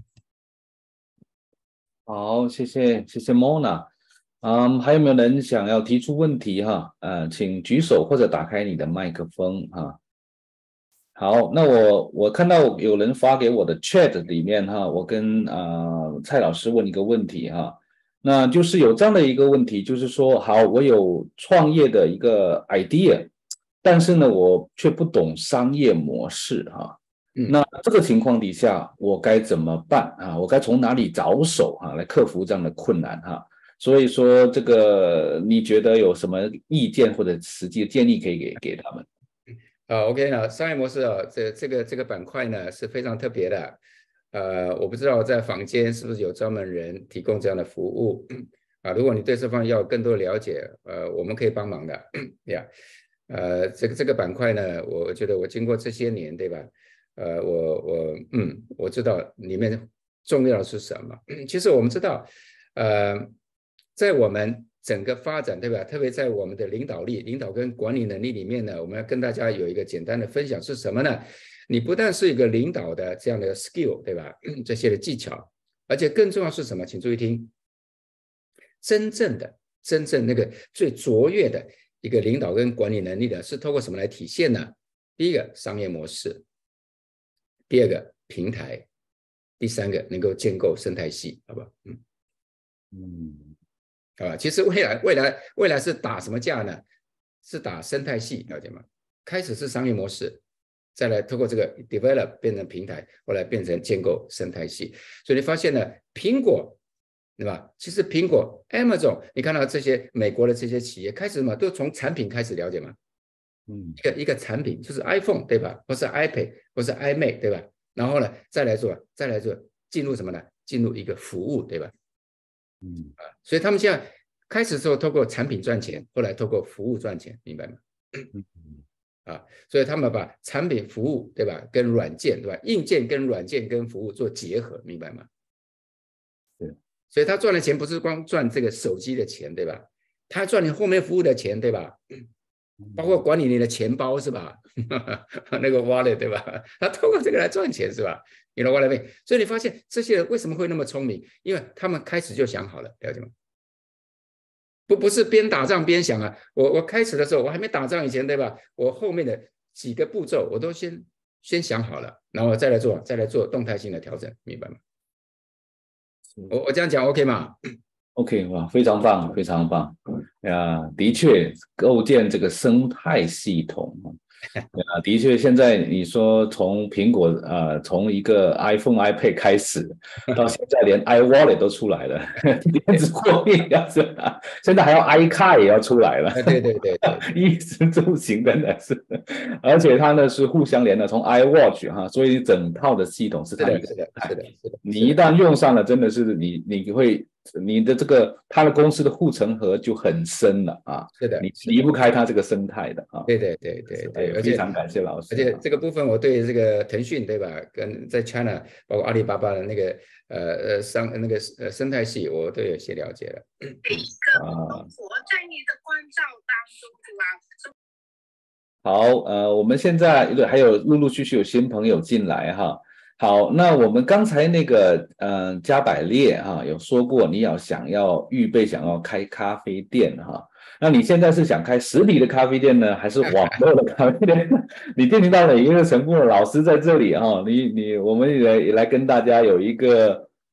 好，谢谢谢谢 Mona。嗯，还有没有人想要提出问题哈？呃，请举手或者打开你的麦克风哈。好，那我我看到有人发给我的 chat 里面哈，我跟呃蔡老师问一个问题哈，那就是有这样的一个问题，就是说，好，我有创业的一个 idea， 但是呢，我却不懂商业模式哈。那这个情况底下，我该怎么办啊？我该从哪里着手啊，来克服这样的困难哈？所以说，这个你觉得有什么意见或者实际的建议可以给给他们？ 啊 ，OK 呢，商业模式啊，这这个这个板块呢是非常特别的。呃，我不知道在坊间是不是有专门人提供这样的服务啊？如果你对这方面要更多了解，呃，我们可以帮忙的呀。呃，这个这个板块呢，我觉得我经过这些年，对吧？呃，我我嗯，我知道里面重要的是什么。其实我们知道，呃，在我们整个发展，对吧？特别在我们的领导力、领导跟管理能力里面呢，我们要跟大家有一个简单的分享是什么呢？你不但是一个领导的这样的 skill， 对吧？这些的技巧，而且更重要是什么？请注意听，真正的、真正那个最卓越的一个领导跟管理能力的，是透过什么来体现呢？第一个，商业模式。第二个平台，第三个能够建构生态系，好不好？嗯嗯，好吧。其实未来未来未来是打什么架呢？是打生态系，了解吗？开始是商业模式，再来透过这个 develop 变成平台，后来变成建构生态系。所以你发现呢，苹果，对吧？其实苹果 Amazon， 你看到这些美国的这些企业开始嘛，都从产品开始了解嘛。嗯，一个一个产品就是 iPhone 对吧？或是 iPad 或是 iMac 对吧？然后呢，再来做，再来做，进入什么呢？进入一个服务对吧？嗯啊，所以他们现在开始之后，透过产品赚钱，后来透过服务赚钱，明白吗？嗯啊，所以他们把产品、服务对吧，跟软件对吧，硬件跟软件跟服务做结合，明白吗？对，所以他赚的钱不是光赚这个手机的钱对吧？他赚你后面服务的钱对吧？包括管理你的钱包是吧？那个 wallet 对吧？他透过这个来赚钱是吧？ You know what I mean？ 所以你发现这些人为什么会那么聪明？因为他们开始就想好了，了解吗？不不是边打仗边想啊！我我开始的时候我还没打仗以前对吧？我后面的几个步骤我都先先想好了，然后再来做再来做动态性的调整，明白吗？我我这样讲 OK 吗？ OK， 哇，非常棒，非常棒呀！的确，构建这个生态系统啊，的确，现在你说从苹果呃，从一个 iPhone、iPad 开始，到现在连 iWallet 都出来了，电子货币要是吧？现在还要 iCar 也要出来了， 对对对对， 衣食住行真的是，而且它呢是互相连的，从 iWatch 哈，所以整套的系统是它一个， 是的，是的，是的， 你一旦用上了，真的是你你会。你的这个它的公司的护城河就很深了啊， 是的， 你离不开它这个生态的啊。 对对对对对， 而且非常感谢老师。 而且这个部分我对这个腾讯对吧，跟在 China 包括阿里巴巴的那个呃呃商那个呃生态系，我都有些了解了。 每一个都活在你的关照当中， 是吧？好，呃，我们现在对还有陆陆续续有新朋友进来哈。好，那我们刚才那个呃加百列哈、啊、有说过你要想要预备想要开咖啡店哈、啊，那你现在是想开实体的咖啡店呢，还是网络的咖啡店？你听到了一个陈富的老师在这里哈、啊，你你我们也来也来跟大家有一个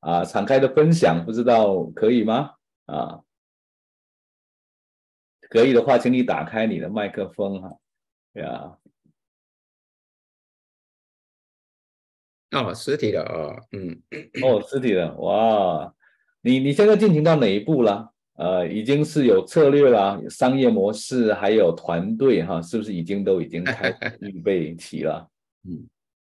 啊，敞开的分享，不知道可以吗？啊，可以的话，请你打开你的麦克风哈。呀， 哦，实体的哦，嗯， 哦，实体的，哇，你你现在进行到哪一步了？呃，已经是有策略啦，有商业模式，还有团队哈，是不是已经都已经开始预备齐了？ 嗯，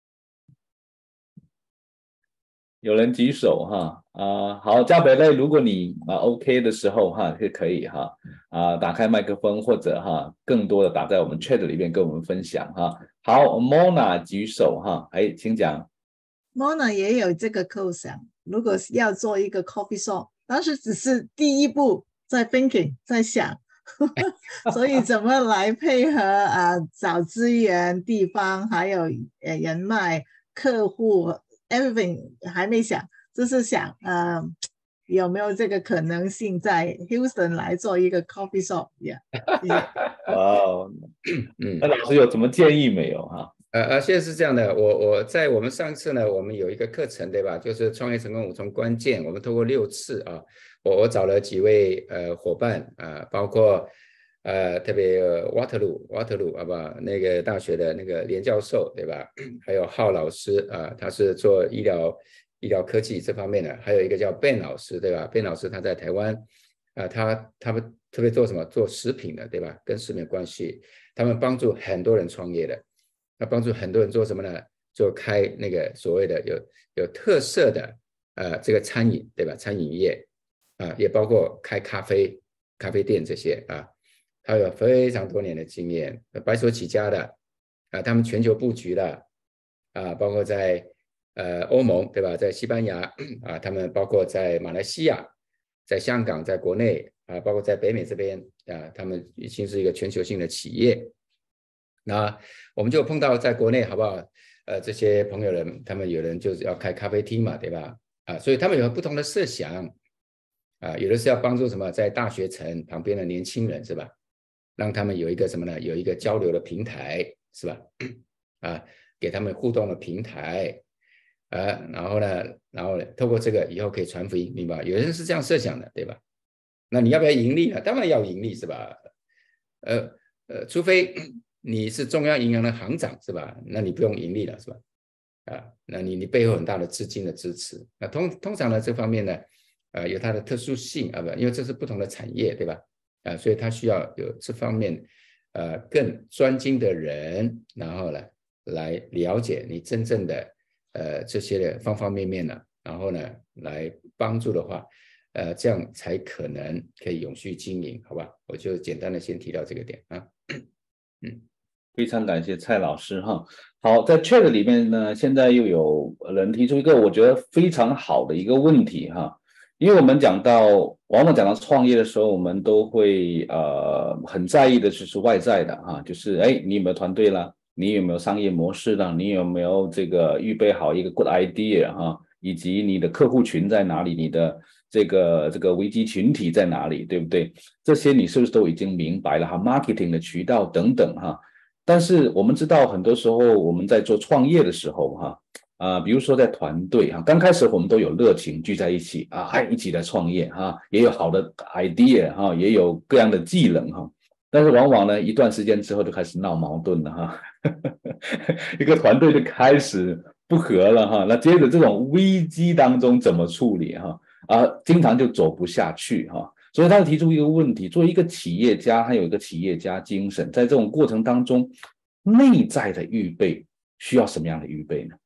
有人举手哈，啊，好，加北类，如果你啊 OK 的时候哈，是可以哈，啊，打开麦克风或者哈，更多的打在我们 chat 里面跟我们分享哈。好 ，Mona 举手哈，哎，请讲。 Mona 也有这个构想，如果要做一个 coffee shop， 当时只是第一步在 thinking， 在想，所以怎么来配合啊、呃？找资源、地方，还有呃人脉、客户 ，everything 还没想，就是想呃有没有这个可能性在 Houston 来做一个 coffee shop？ yeah， 谢谢。 哇， 嗯， 那老师有什么建议没有哈？ 呃呃，现在是这样的，我我在我们上次呢，我们有一个课程，对吧？就是创业成功五重关键，我们通过六次啊，我我找了几位呃伙伴啊、呃，包括呃特别瓦特鲁瓦特鲁好不好？那个大学的那个连教授，对吧？还有浩老师啊、呃，他是做医疗医疗科技这方面的，还有一个叫 Ben 老师，对吧 ？Ben 老师他在台湾啊、呃，他他们特别做什么？做食品的，对吧？跟食品有关系，他们帮助很多人创业的。那帮助很多人做什么呢？做开那个所谓的有有特色的呃这个餐饮，对吧？餐饮业啊、呃，也包括开咖啡咖啡店这些啊，他有非常多年的经验，白手起家的啊、呃，他们全球布局的啊、呃，包括在呃欧盟，对吧？在西班牙啊，他们包括在马来西亚、在香港、在国内啊，包括在北美这边啊，他们已经是一个全球性的企业。那我们就碰到在国内好不好？呃，这些朋友人，他们有人就是要开咖啡厅嘛，对吧？啊，所以他们有不同的设想啊，有的是要帮助什么，在大学城旁边的年轻人是吧？让他们有一个什么呢？有一个交流的平台是吧？啊，给他们互动的平台，啊，然后呢，然后呢，透过这个以后可以传福音，明白？有人是这样设想的，对吧？那你要不要盈利呢？当然要盈利是吧？呃呃，除非你是中央银行的行长是吧？那你不用盈利了是吧？啊，那你你背后很大的资金的支持。那通通常呢这方面呢，呃，有它的特殊性啊不，因为这是不同的产业对吧？啊，所以它需要有这方面呃更专精的人，然后呢来了解你真正的呃这些的方方面面呢，然后呢来帮助的话。呃，这样才可能可以永续经营，好吧？我就简单的先提到这个点啊。嗯， 非常感谢蔡老师哈。好，在 chat 里面呢，现在又有人提出一个我觉得非常好的一个问题哈，因为我们讲到，往往讲到创业的时候，我们都会呃很在意的就是外在的哈，就是哎，你有没有团队啦？你有没有商业模式啦？你有没有这个预备好一个 good idea 哈？以及你的客户群在哪里？你的这个这个危机群体在哪里？对不对？这些你是不是都已经明白了哈 ？marketing 的渠道等等哈。但是我们知道，很多时候我们在做创业的时候哈，啊、呃，比如说在团队哈，刚开始我们都有热情聚在一起啊，还一起来创业哈，也有好的 idea 哈，也有各样的技能哈。但是往往呢，一段时间之后就开始闹矛盾了哈，一个团队就开始不和了哈。那接着这种危机当中怎么处理哈？啊，经常就走不下去哈。所以他提出一个问题：作为一个企业家，他有一个企业家精神，在这种过程当中，内在的预备需要什么样的预备呢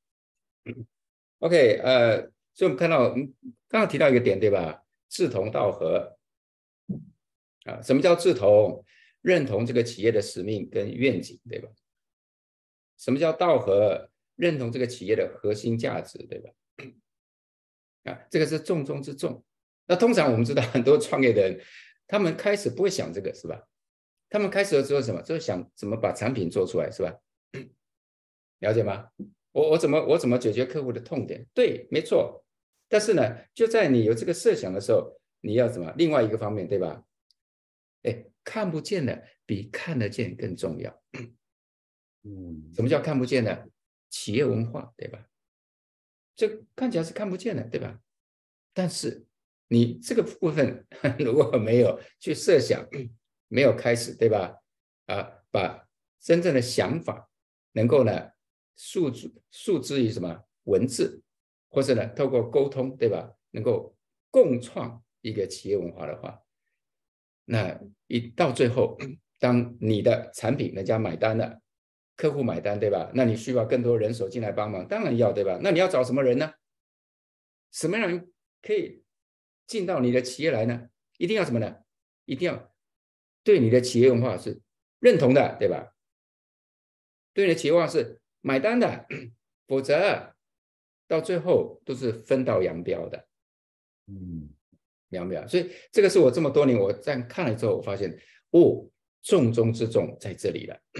？OK， 呃，所以我们看到，嗯，刚刚提到一个点，对吧？志同道合啊，什么叫志同？认同这个企业的使命跟愿景，对吧？什么叫道合？认同这个企业的核心价值，对吧？啊，这个是重中之重。那通常我们知道，很多创业的人，他们开始不会想这个，是吧？他们开始的时候什么？就是想怎么把产品做出来，是吧？了解吗？我我怎么我怎么解决客户的痛点？对，没错。但是呢，就在你有这个设想的时候，你要怎么？另外一个方面，对吧？哎，看不见的比看得见更重要。嗯，什么叫看不见的？企业文化，对吧？这看起来是看不见的，对吧？ 但是你这个部分如果没有去设想，没有开始，对吧？啊，把真正的想法能够呢诉诸诉之于什么文字，或者呢透过沟通，对吧？能够共创一个企业文化的话，那一到最后，当你的产品人家买单了，客户买单，对吧？那你需要更多人手进来帮忙，当然要，对吧？那你要找什么人呢？什么人可以进到你的企业来呢？一定要什么呢？一定要对你的企业文化是认同的，对吧？对你的企业文化是买单的，否则到最后都是分道扬镳的。嗯，扬镳。所以这个是我这么多年我这样看了之后，我发现哦，重中之重在这里了，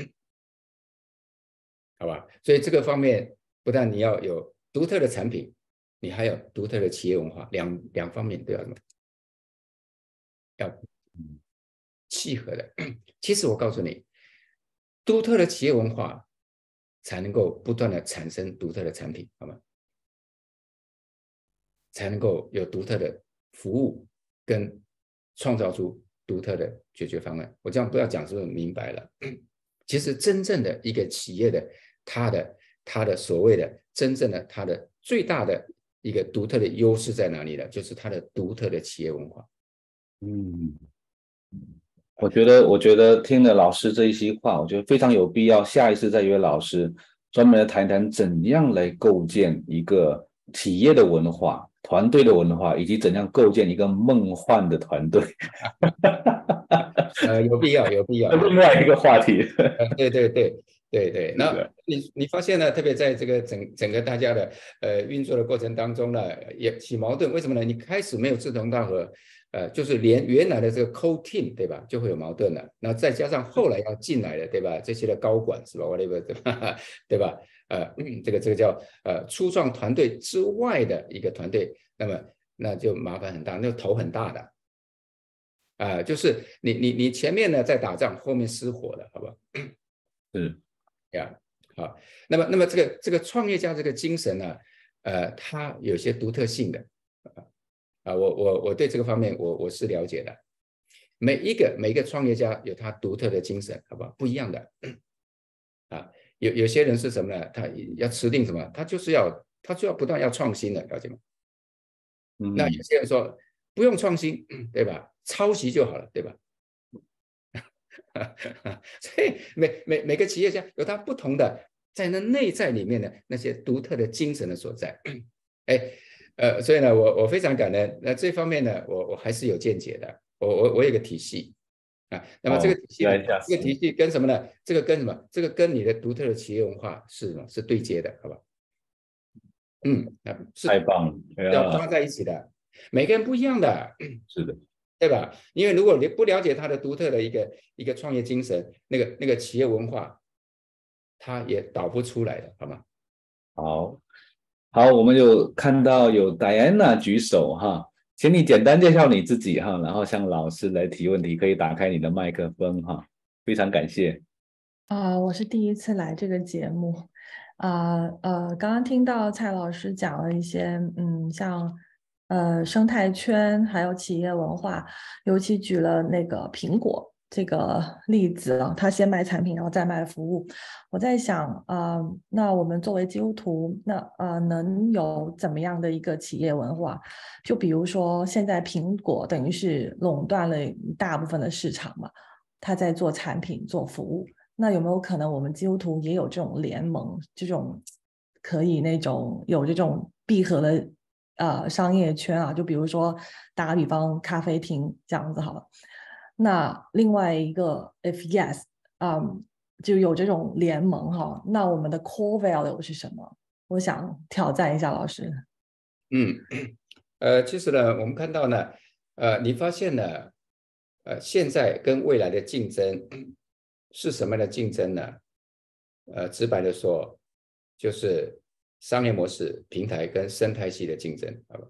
好吧？所以这个方面不但你要有独特的产品，你还有独特的企业文化，两两方面都要什么？要契合的。其实我告诉你，独特的企业文化才能够不断的产生独特的产品，好吗？才能够有独特的服务跟创造出独特的解决方案。我这样不要讲是不是明白了？其实真正的一个企业的它的它的所谓的真正的它的最大的一个独特的优势在哪里呢？就是它的独特的企业文化。 嗯，我觉得，我觉得听了老师这一席话，我觉得非常有必要，下一次再约老师，专门来谈谈怎样来构建一个企业的文化、团队的文化，以及怎样构建一个梦幻的团队。 呃，有必要，有必要。 另外一个话题。 呃，对对对对对。那你你发现呢？特别在这个整整个大家的呃运作的过程当中呢，也起矛盾。为什么呢？你开始没有志同道合。呃，就是连原来的这个 core team 对吧，就会有矛盾了。然后再加上后来要进来的对吧，这些的高管是吧 ，whatever 对吧，对吧？呃，嗯、这个这个叫呃初创团队之外的一个团队，那么那就麻烦很大，那就头很大的。啊、呃，就是你你你前面呢在打仗，后面失火了，好不好？ 是呀，好。那么那么这个这个创业家这个精神呢，呃，它有些独特性的。啊，我我我对这个方面我我是了解的。每一个每一个创业家有他独特的精神，好不好？不一样的。啊，有有些人是什么呢？他要持定什么？他就是要他就要不断要创新的，了解吗？嗯、那有些人说不用创新，对吧？抄袭就好了，对吧？所以每每每个企业家有他不同的在那内在里面的那些独特的精神的所在。哎。呃，所以呢，我我非常感恩。那这方面呢，我我还是有见解的。我我我有个体系啊。那么这个体系，哦、这个体系跟什么呢？这个跟什么？这个跟你的独特的企业文化是什么？是对接的，好吧？嗯，是太棒了， 要抓在一起的。每个人不一样的， 是的， 对吧？因为如果你不了解他的独特的一个一个创业精神，那个那个企业文化，他也导不出来的，好吗？ 好。好，我们有看到有 Diana 举手哈，请你简单介绍你自己哈，然后向老师来提问题，可以打开你的麦克风哈，非常感谢。 啊、呃，我是第一次来这个节目，啊 呃, 呃，刚刚听到蔡老师讲了一些，嗯，像呃生态圈还有企业文化，尤其举了那个苹果这个例子啊，他先卖产品，然后再卖服务。我在想，啊、呃，那我们作为基督徒，那呃能有怎么样的一个企业文化？就比如说，现在苹果等于是垄断了一大部分的市场嘛，他在做产品做服务。那有没有可能我们基督徒也有这种联盟，这种可以那种有这种闭合的呃商业圈啊？就比如说打个比方，咖啡厅这样子好了。那另外一个 ，if yes， 嗯，就有这种联盟哈。那我们的 core value 是什么？我想挑战一下老师。 嗯，呃，其实呢，我们看到呢，呃，你发现呢，呃，现在跟未来的竞争。是什么样的竞争呢？呃，直白的说，就是商业模式、平台跟生态系的竞争，好吧？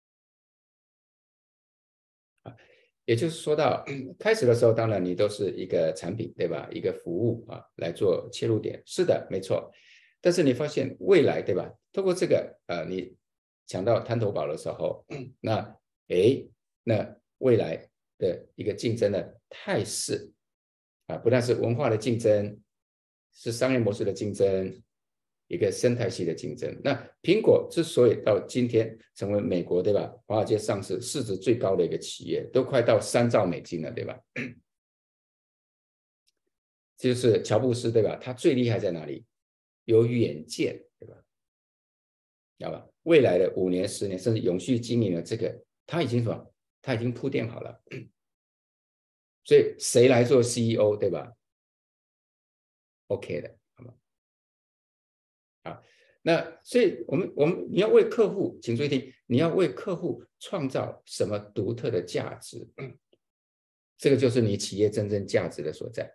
啊，也就是说到开始的时候，当然你都是一个产品，对吧？一个服务啊，来做切入点，是的，没错。但是你发现未来，对吧？通过这个，呃，你抢到滩头堡的时候，那哎，那未来的一个竞争的态势啊，不但是文化的竞争，是商业模式的竞争，一个生态系的竞争。那苹果之所以到今天成为美国对吧，华尔街上市市值最高的一个企业，都快到三兆美金了对吧？就是乔布斯对吧？他最厉害在哪里？有远见对吧？知道吧？未来的五年、十年，甚至永续经营的这个，他已经什么？他已经铺垫好了。所以谁来做 C E O 对吧 ？OK 的，好吗？啊，那所以我们我们你要为客户，请注意听，你要为客户创造什么独特的价值？这个就是你企业真正价值的所在。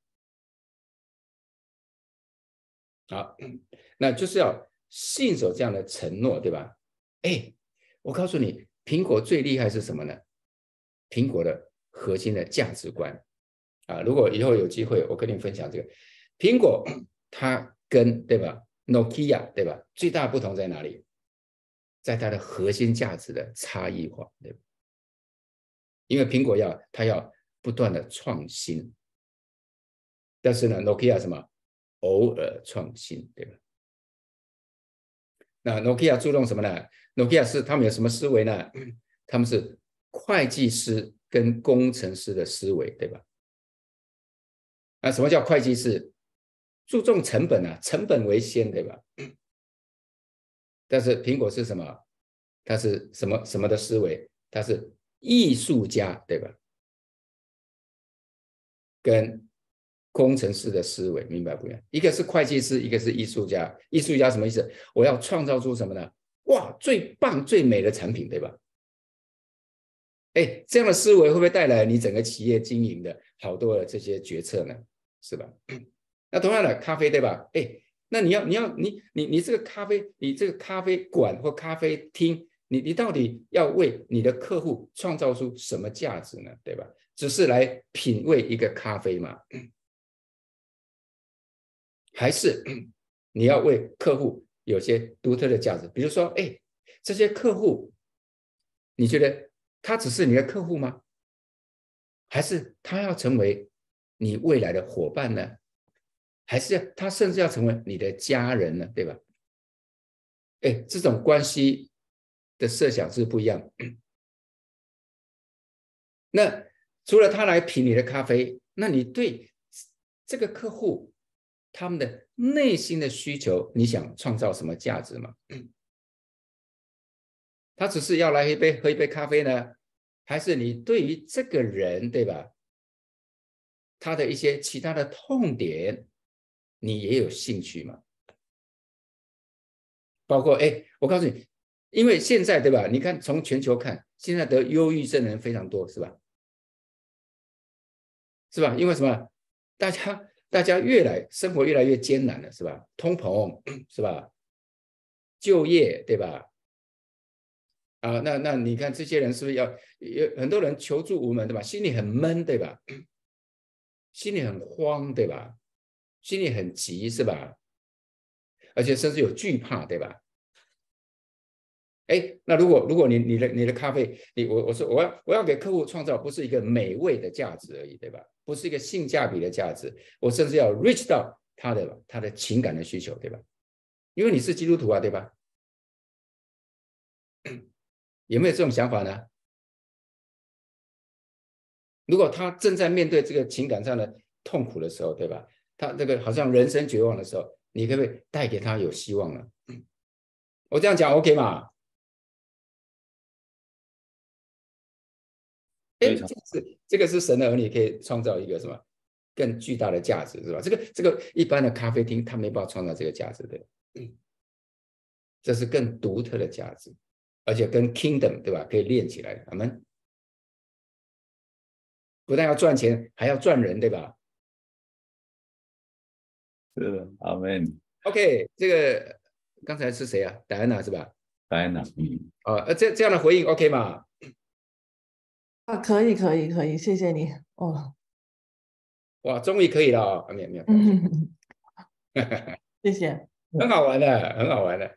好，那就是要信守这样的承诺，对吧？哎，我告诉你，苹果最厉害是什么呢？苹果的核心的价值观啊，如果以后有机会，我跟你分享这个。苹果它跟对吧 ，Nokia 对吧，最大的不同在哪里？在它的核心价值的差异化，对吧？因为苹果要它要不断的创新，但是呢 ，Nokia 什么？偶尔创新，对吧？那 Nokia 注重什么呢 ？Nokia 是他们有什么思维呢？他们是会计师跟工程师的思维，对吧？那什么叫会计师？注重成本啊，成本为先，对吧？但是苹果是什么？它是什么什么的思维？它是艺术家，对吧？跟工程师的思维，明白不？一个是会计师，一个是艺术家。艺术家什么意思？我要创造出什么呢？哇，最棒、最美的产品，对吧？哎，这样的思维会不会带来你整个企业经营的好多的这些决策呢？是吧？那同样的咖啡，对吧？哎，那你要你要你你你这个咖啡，你这个咖啡馆或咖啡厅，你你到底要为你的客户创造出什么价值呢？对吧？只是来品味一个咖啡嘛？还是你要为客户有些独特的价值？比如说，哎，这些客户，你觉得他只是你的客户吗？还是他要成为你未来的伙伴呢？还是他甚至要成为你的家人呢？对吧？哎，这种关系的设想是不一样。那除了他来品你的咖啡，那你对这个客户他们的内心的需求，你想创造什么价值吗？他只是要来一杯喝一杯咖啡呢，还是你对于这个人，对吧？他的一些其他的痛点，你也有兴趣吗？包括哎，我告诉你，因为现在对吧？你看从全球看，现在得忧郁症的人非常多，是吧？是吧？因为什么？大家大家越来生活越来越艰难了，是吧？通膨是吧？就业对吧？啊，那那你看这些人是不是要有很多人求助无门对吧？心里很闷对吧？心里很慌对吧？心里很急是吧？而且甚至有惧怕对吧？哎，那如果如果你你的你的咖啡，你我我说我要我要给客户创造不是一个美味的价值而已对吧？不是一个性价比的价值，我甚至要 reach 到他的他的情感的需求对吧？因为你是基督徒啊对吧？有没有这种想法呢？如果他正在面对这个情感上的痛苦的时候，对吧？他这个好像人生绝望的时候，你可不可以带给他有希望呢？我这样讲 OK 吗？哎，这个是这个是神的儿女可以创造一个什么更巨大的价值，是吧？这个这个一般的咖啡厅他没办法创造这个价值的，嗯，这是更独特的价值，而且跟 kingdom 对吧可以连起来。我们不但要赚钱，还要赚人，对吧？ 是的，阿门。 OK， 这个刚才是谁啊？戴安娜是吧？ 戴安娜，嗯， 哦，这这样的回应 OK 吗？ 啊，可以，可以，可以，谢谢你哦。 哇，终于可以了哦，没有没有， 嗯，谢谢。 很好玩的，很好玩的。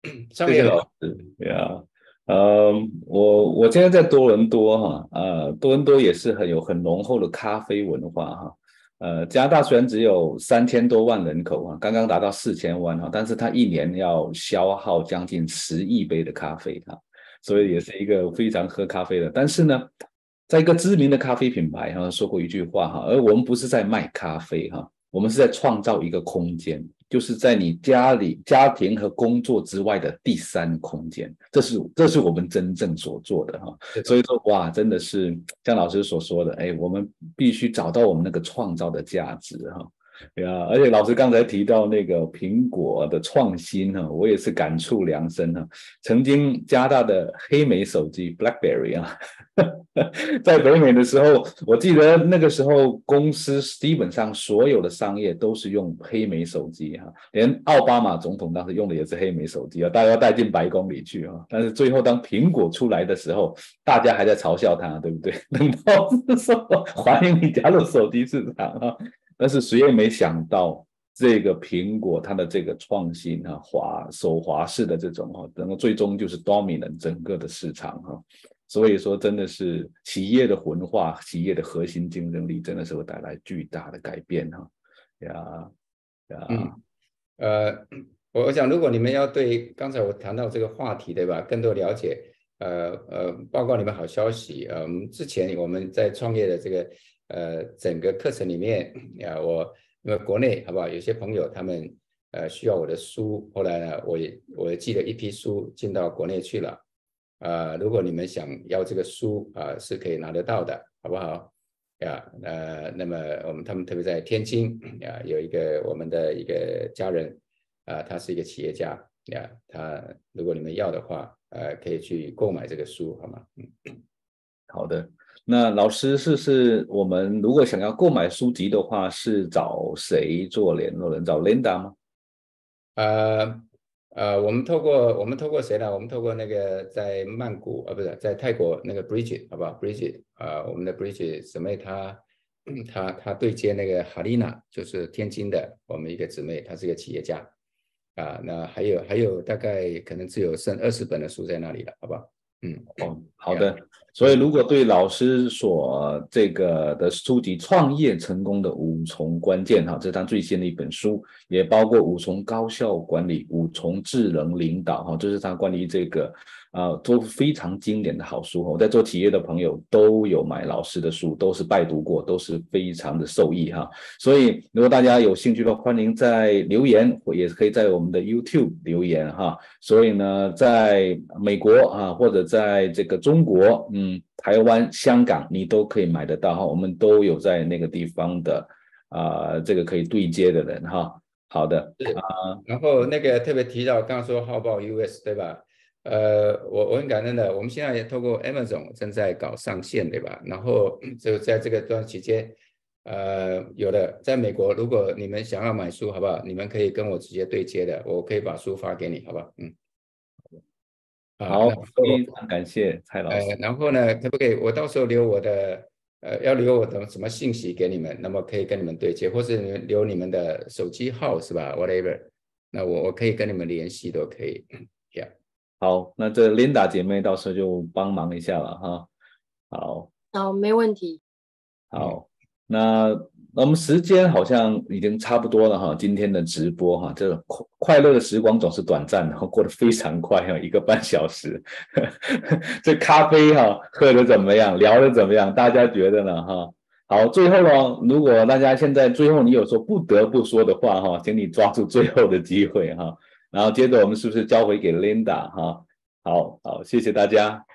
创业老师，对啊，呃，我我现在在多伦多哈，呃，多伦多也是很有很浓厚的咖啡文化哈。呃，加拿大虽然只有三千多万人口啊，刚刚达到四千万哈，但是它一年要消耗将近十亿杯的咖啡哈，所以也是一个非常喝咖啡的。但是呢，在一个知名的咖啡品牌哈说过一句话哈，而我们不是在卖咖啡哈，我们是在创造一个空间，就是在你家里、家庭和工作之外的第三空间，这是这是我们真正所做的哈。所以说，哇，真的是像老师所说的，哎，我们必须找到我们那个创造的价值哈。对啊，而且老师刚才提到那个苹果的创新哈，我也是感触良深哈。曾经加拿大的黑莓手机 BlackBerry 啊，在北美的时候，我记得那个时候公司基本上所有的商业都是用黑莓手机哈，连奥巴马总统当时用的也是黑莓手机啊，大家要带进白宫里去啊。但是最后当苹果出来的时候，大家还在嘲笑他，对不对？等到是说欢迎你加入手机市场啊。但是谁也没想到，这个苹果它的这个创新啊，滑手滑式的这种哈，然后最终就是 dominant 整个的市场哈。所以说，真的是企业的文化、企业的核心竞争力，真的是会带来巨大的改变哈。呀呀， 嗯，呃，我想如果你们要对刚才我谈到这个话题，对吧？更多了解，呃呃，报告你们好消息。呃，之前我们在创业的这个。呃，整个课程里面啊，我因为国内好不好，有些朋友他们呃需要我的书，后来呢，我也我也寄了一批书进到国内去了。呃，如果你们想要这个书啊、呃，是可以拿得到的，好不好？呀，呃，那么我们他们特别在天津啊，有一个我们的一个家人啊、呃，他是一个企业家呀，他如果你们要的话，呃，可以去购买这个书，好吗？嗯， 好的。那老师是是我们如果想要购买书籍的话，是找谁做联络人？找 Linda 吗？ 呃呃，我们透过我们透过谁呢？我们透过那个在曼谷啊，不是在泰国那个 Bridget， 好不好 ？Bridget 啊、呃，我们的 Bridget 姊妹她她她对接那个哈丽娜，就是天津的我们一个姊妹，她是一个企业家啊、呃。那还有还有大概可能只有剩二十本的书在那里了，好不好？嗯， 哦，好的。所以，如果对老师所这个的书籍《创业成功的五重关键》哈，这是他最新的一本书，也包括五重高效管理、五重智能领导哈，这是他关于这个啊、呃、都非常经典的好书。我在做企业的朋友都有买老师的书，都是拜读过，都是非常的受益哈。所以，如果大家有兴趣的话，欢迎在留言，也可以在我们的 YouTube 留言哈。所以呢，在美国啊，或者在这个中国，嗯，台湾、香港，你都可以买得到哈。我们都有在那个地方的啊、呃，这个可以对接的人哈。好的啊，然后那个特别提到刚刚说 How about U S 对吧？呃，我我很感恩的，我们现在也透过 Amazon 正在搞上线对吧？然后就在这个段期间，呃，有的在美国，如果你们想要买书，好不好？你们可以跟我直接对接的，我可以把书发给你，好不好？嗯。啊， 好， 那非常感谢蔡老师。 呃，然后呢，可不可以我到时候留我的呃，要留我的什么信息给你们，那么可以跟你们对接，或是你们留你们的手机号是吧 ？whatever，那我我可以跟你们联系都可以。Yeah， 好，那这 Linda 姐妹到时候就帮忙一下了哈。好， 好，没问题。 好，那我们时间好像已经差不多了哈，今天的直播哈，这个快快乐的时光总是短暂的，过得非常快哈，一个半小时。这咖啡哈喝的怎么样？聊的怎么样？大家觉得呢哈？好，最后呢，如果大家现在最后你有说不得不说的话哈，请你抓住最后的机会哈。然后接着我们是不是交回给 Linda 哈？好好，谢谢大家。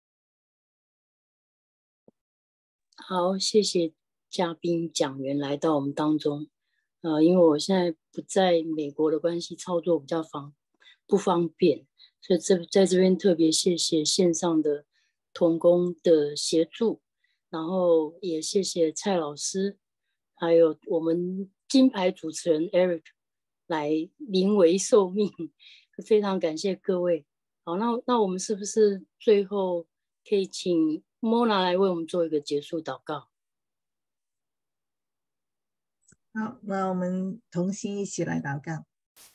好，谢谢嘉宾讲员来到我们当中。呃，因为我现在不在美国的关系，操作比较方不方便，所以这在这边特别谢谢线上的同工的协助，然后也谢谢蔡老师，还有我们金牌主持人 Eric 来临危受命，非常感谢各位。好，那那我们是不是最后可以请 Mona 来为我们做一个结束祷告？ 好，那我们同心一起来祷告。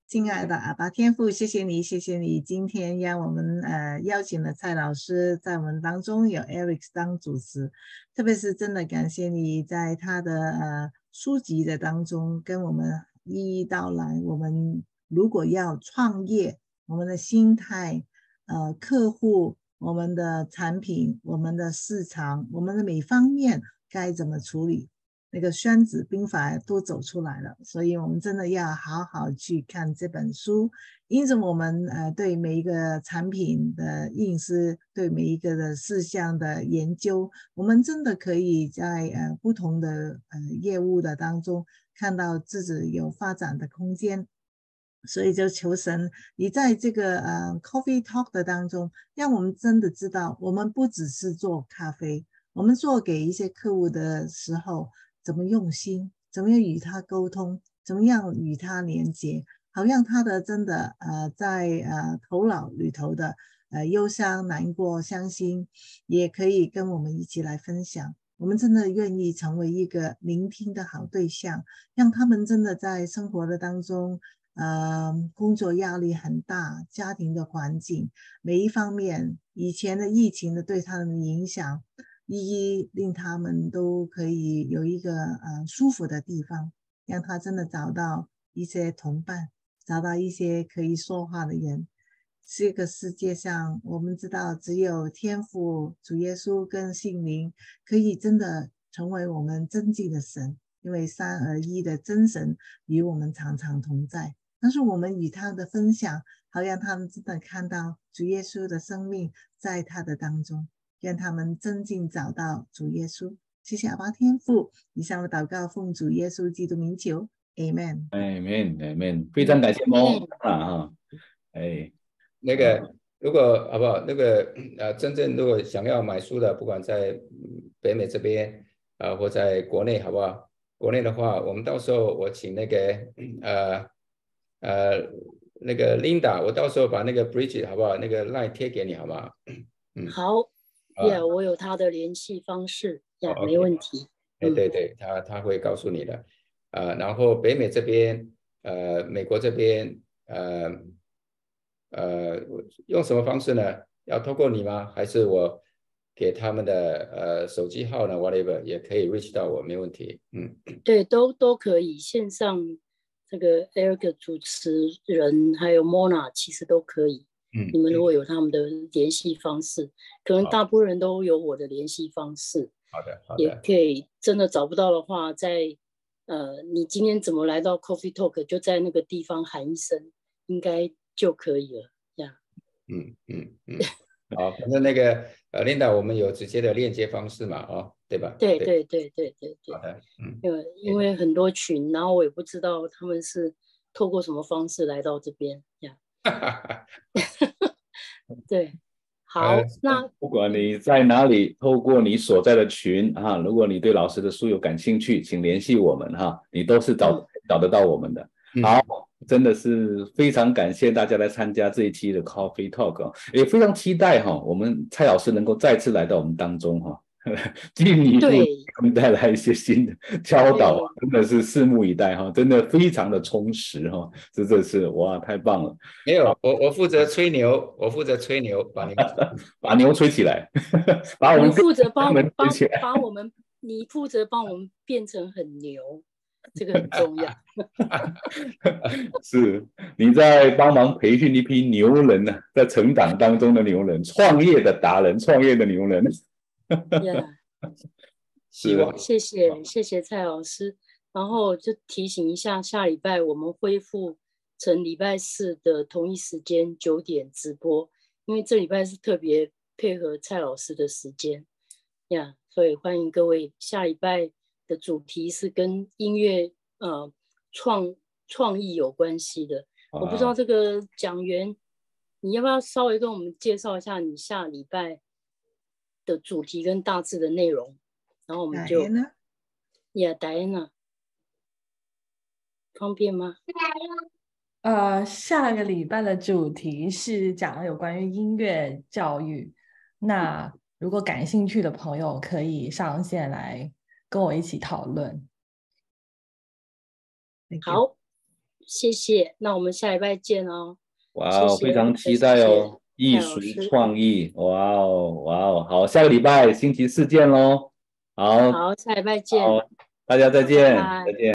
亲爱的阿爸天父，谢谢你，谢谢你今天让我们呃邀请了蔡老师在我们当中，有 Eric 当主持，特别是真的感谢你在他的呃书籍的当中跟我们一一道来，我们如果要创业，我们的心态、呃客户、我们的产品、我们的市场、我们的每方面该怎么处理。那个孙子兵法都走出来了，所以我们真的要好好去看这本书。因此我们呃对每一个产品的认识，对每一个的事项的研究，我们真的可以在呃不同的呃业务的当中看到自己有发展的空间。所以就求神，你在这个呃 Coffee Talk 的当中，让我们真的知道，我们不只是做咖啡，我们做给一些客户的时候，怎么用心，怎么样与他沟通，怎么样与他连接，好让他的真的呃在呃头脑里头的呃忧伤、难过、伤心，也可以跟我们一起来分享。我们真的愿意成为一个聆听的好对象，让他们真的在生活的当中，呃，工作压力很大，家庭的环境每一方面，以前的疫情的对他们的影响。一一令他们都可以有一个呃舒服的地方，让他真的找到一些同伴，找到一些可以说话的人。这个世界上，我们知道只有天父、主耶稣跟圣灵可以真的成为我们真正的神，因为三而一的真神与我们常常同在。但是我们与他的分享，好让他们真的看到主耶稣的生命在他的当中。让他们真正找到主耶稣。谢谢阿爸天父，以上的祷告奉主耶稣基督名求 ，Amen。 Amen Amen， 非常感谢猫啊，哎， 那个如果好不好？那个呃，真正如果想要买书的，不管在北美这边啊、呃，或在国内，好不好？国内的话，我们到时候我请那个呃呃那个 Linda， 我到时候把那个 Bridget 好不好？那个 line 贴给你，好不好？ 嗯，好。Yeah， 我有他的联系方式，呀、yeah, ，没问题。 哎，对对，他他会告诉你的。呃，然后北美这边，呃，美国这边，呃呃，用什么方式呢？要透过你吗？还是我给他们的呃手机号呢 ？whatever 也可以 reach 到我，没问题。嗯， 对，都都可以。线上这个 Eric 主持人还有 Mona 其实都可以。 嗯， 你们如果有他们的联系方式，嗯、可能大部分人都有我的联系方式。 好的，好的。 也可以，真的找不到的话，在呃，你今天怎么来到 Coffee Talk， 就在那个地方喊一声，应该就可以了呀。 嗯嗯嗯。好，反正那个呃 ，Linda， 我们有直接的链接方式嘛，哦，对吧？ 对对对对对对。 好的，嗯。 因为因为很多群，然后我也不知道他们是透过什么方式来到这边呀。对，好，呃、那不管你在哪里，透过你所在的群啊，如果你对老师的书有感兴趣，请联系我们哈，你都是找、嗯、找得到我们的。好，真的是非常感谢大家来参加这一期的 Coffee Talk，、哦、也非常期待哈，我们蔡老师能够再次来到我们当中哈。进一步给我们带来一些新的教导，真的是拭目以待哈，真的非常的充实哈，这这是哇，太棒了！ 没有，我我负责吹牛，我负责吹牛，把牛把牛吹起来，把我们负责帮帮把我们，你负责帮我们变成很牛，这个很重要。 是你在帮忙培训一批牛人呢、啊，在成长当中的牛人，创业的达人，创业的牛人。 Yeah. 希望谢谢谢谢蔡老师，然后就提醒一下，下礼拜我们恢复成礼拜四的同一时间九点直播，因为这礼拜是特别配合蔡老师的时间呀， yeah, 所以欢迎各位。下礼拜的主题是跟音乐呃创创意有关系的，我不知道这个讲员你要不要稍微跟我们介绍一下你下礼拜的主题跟大致的内容，然后我们就 Yeah, Diana 方便吗？ 呃，下个礼拜的主题是讲有关于音乐教育，那如果感兴趣的朋友可以上线来跟我一起讨论。 好， 谢谢，那我们下礼拜见哦。 哇哦，非常期待哦，艺术创意，哇哦哇哦，好，下个礼拜星期四见喽。好， 好，下礼拜见， 好，大家再见， 拜拜再见。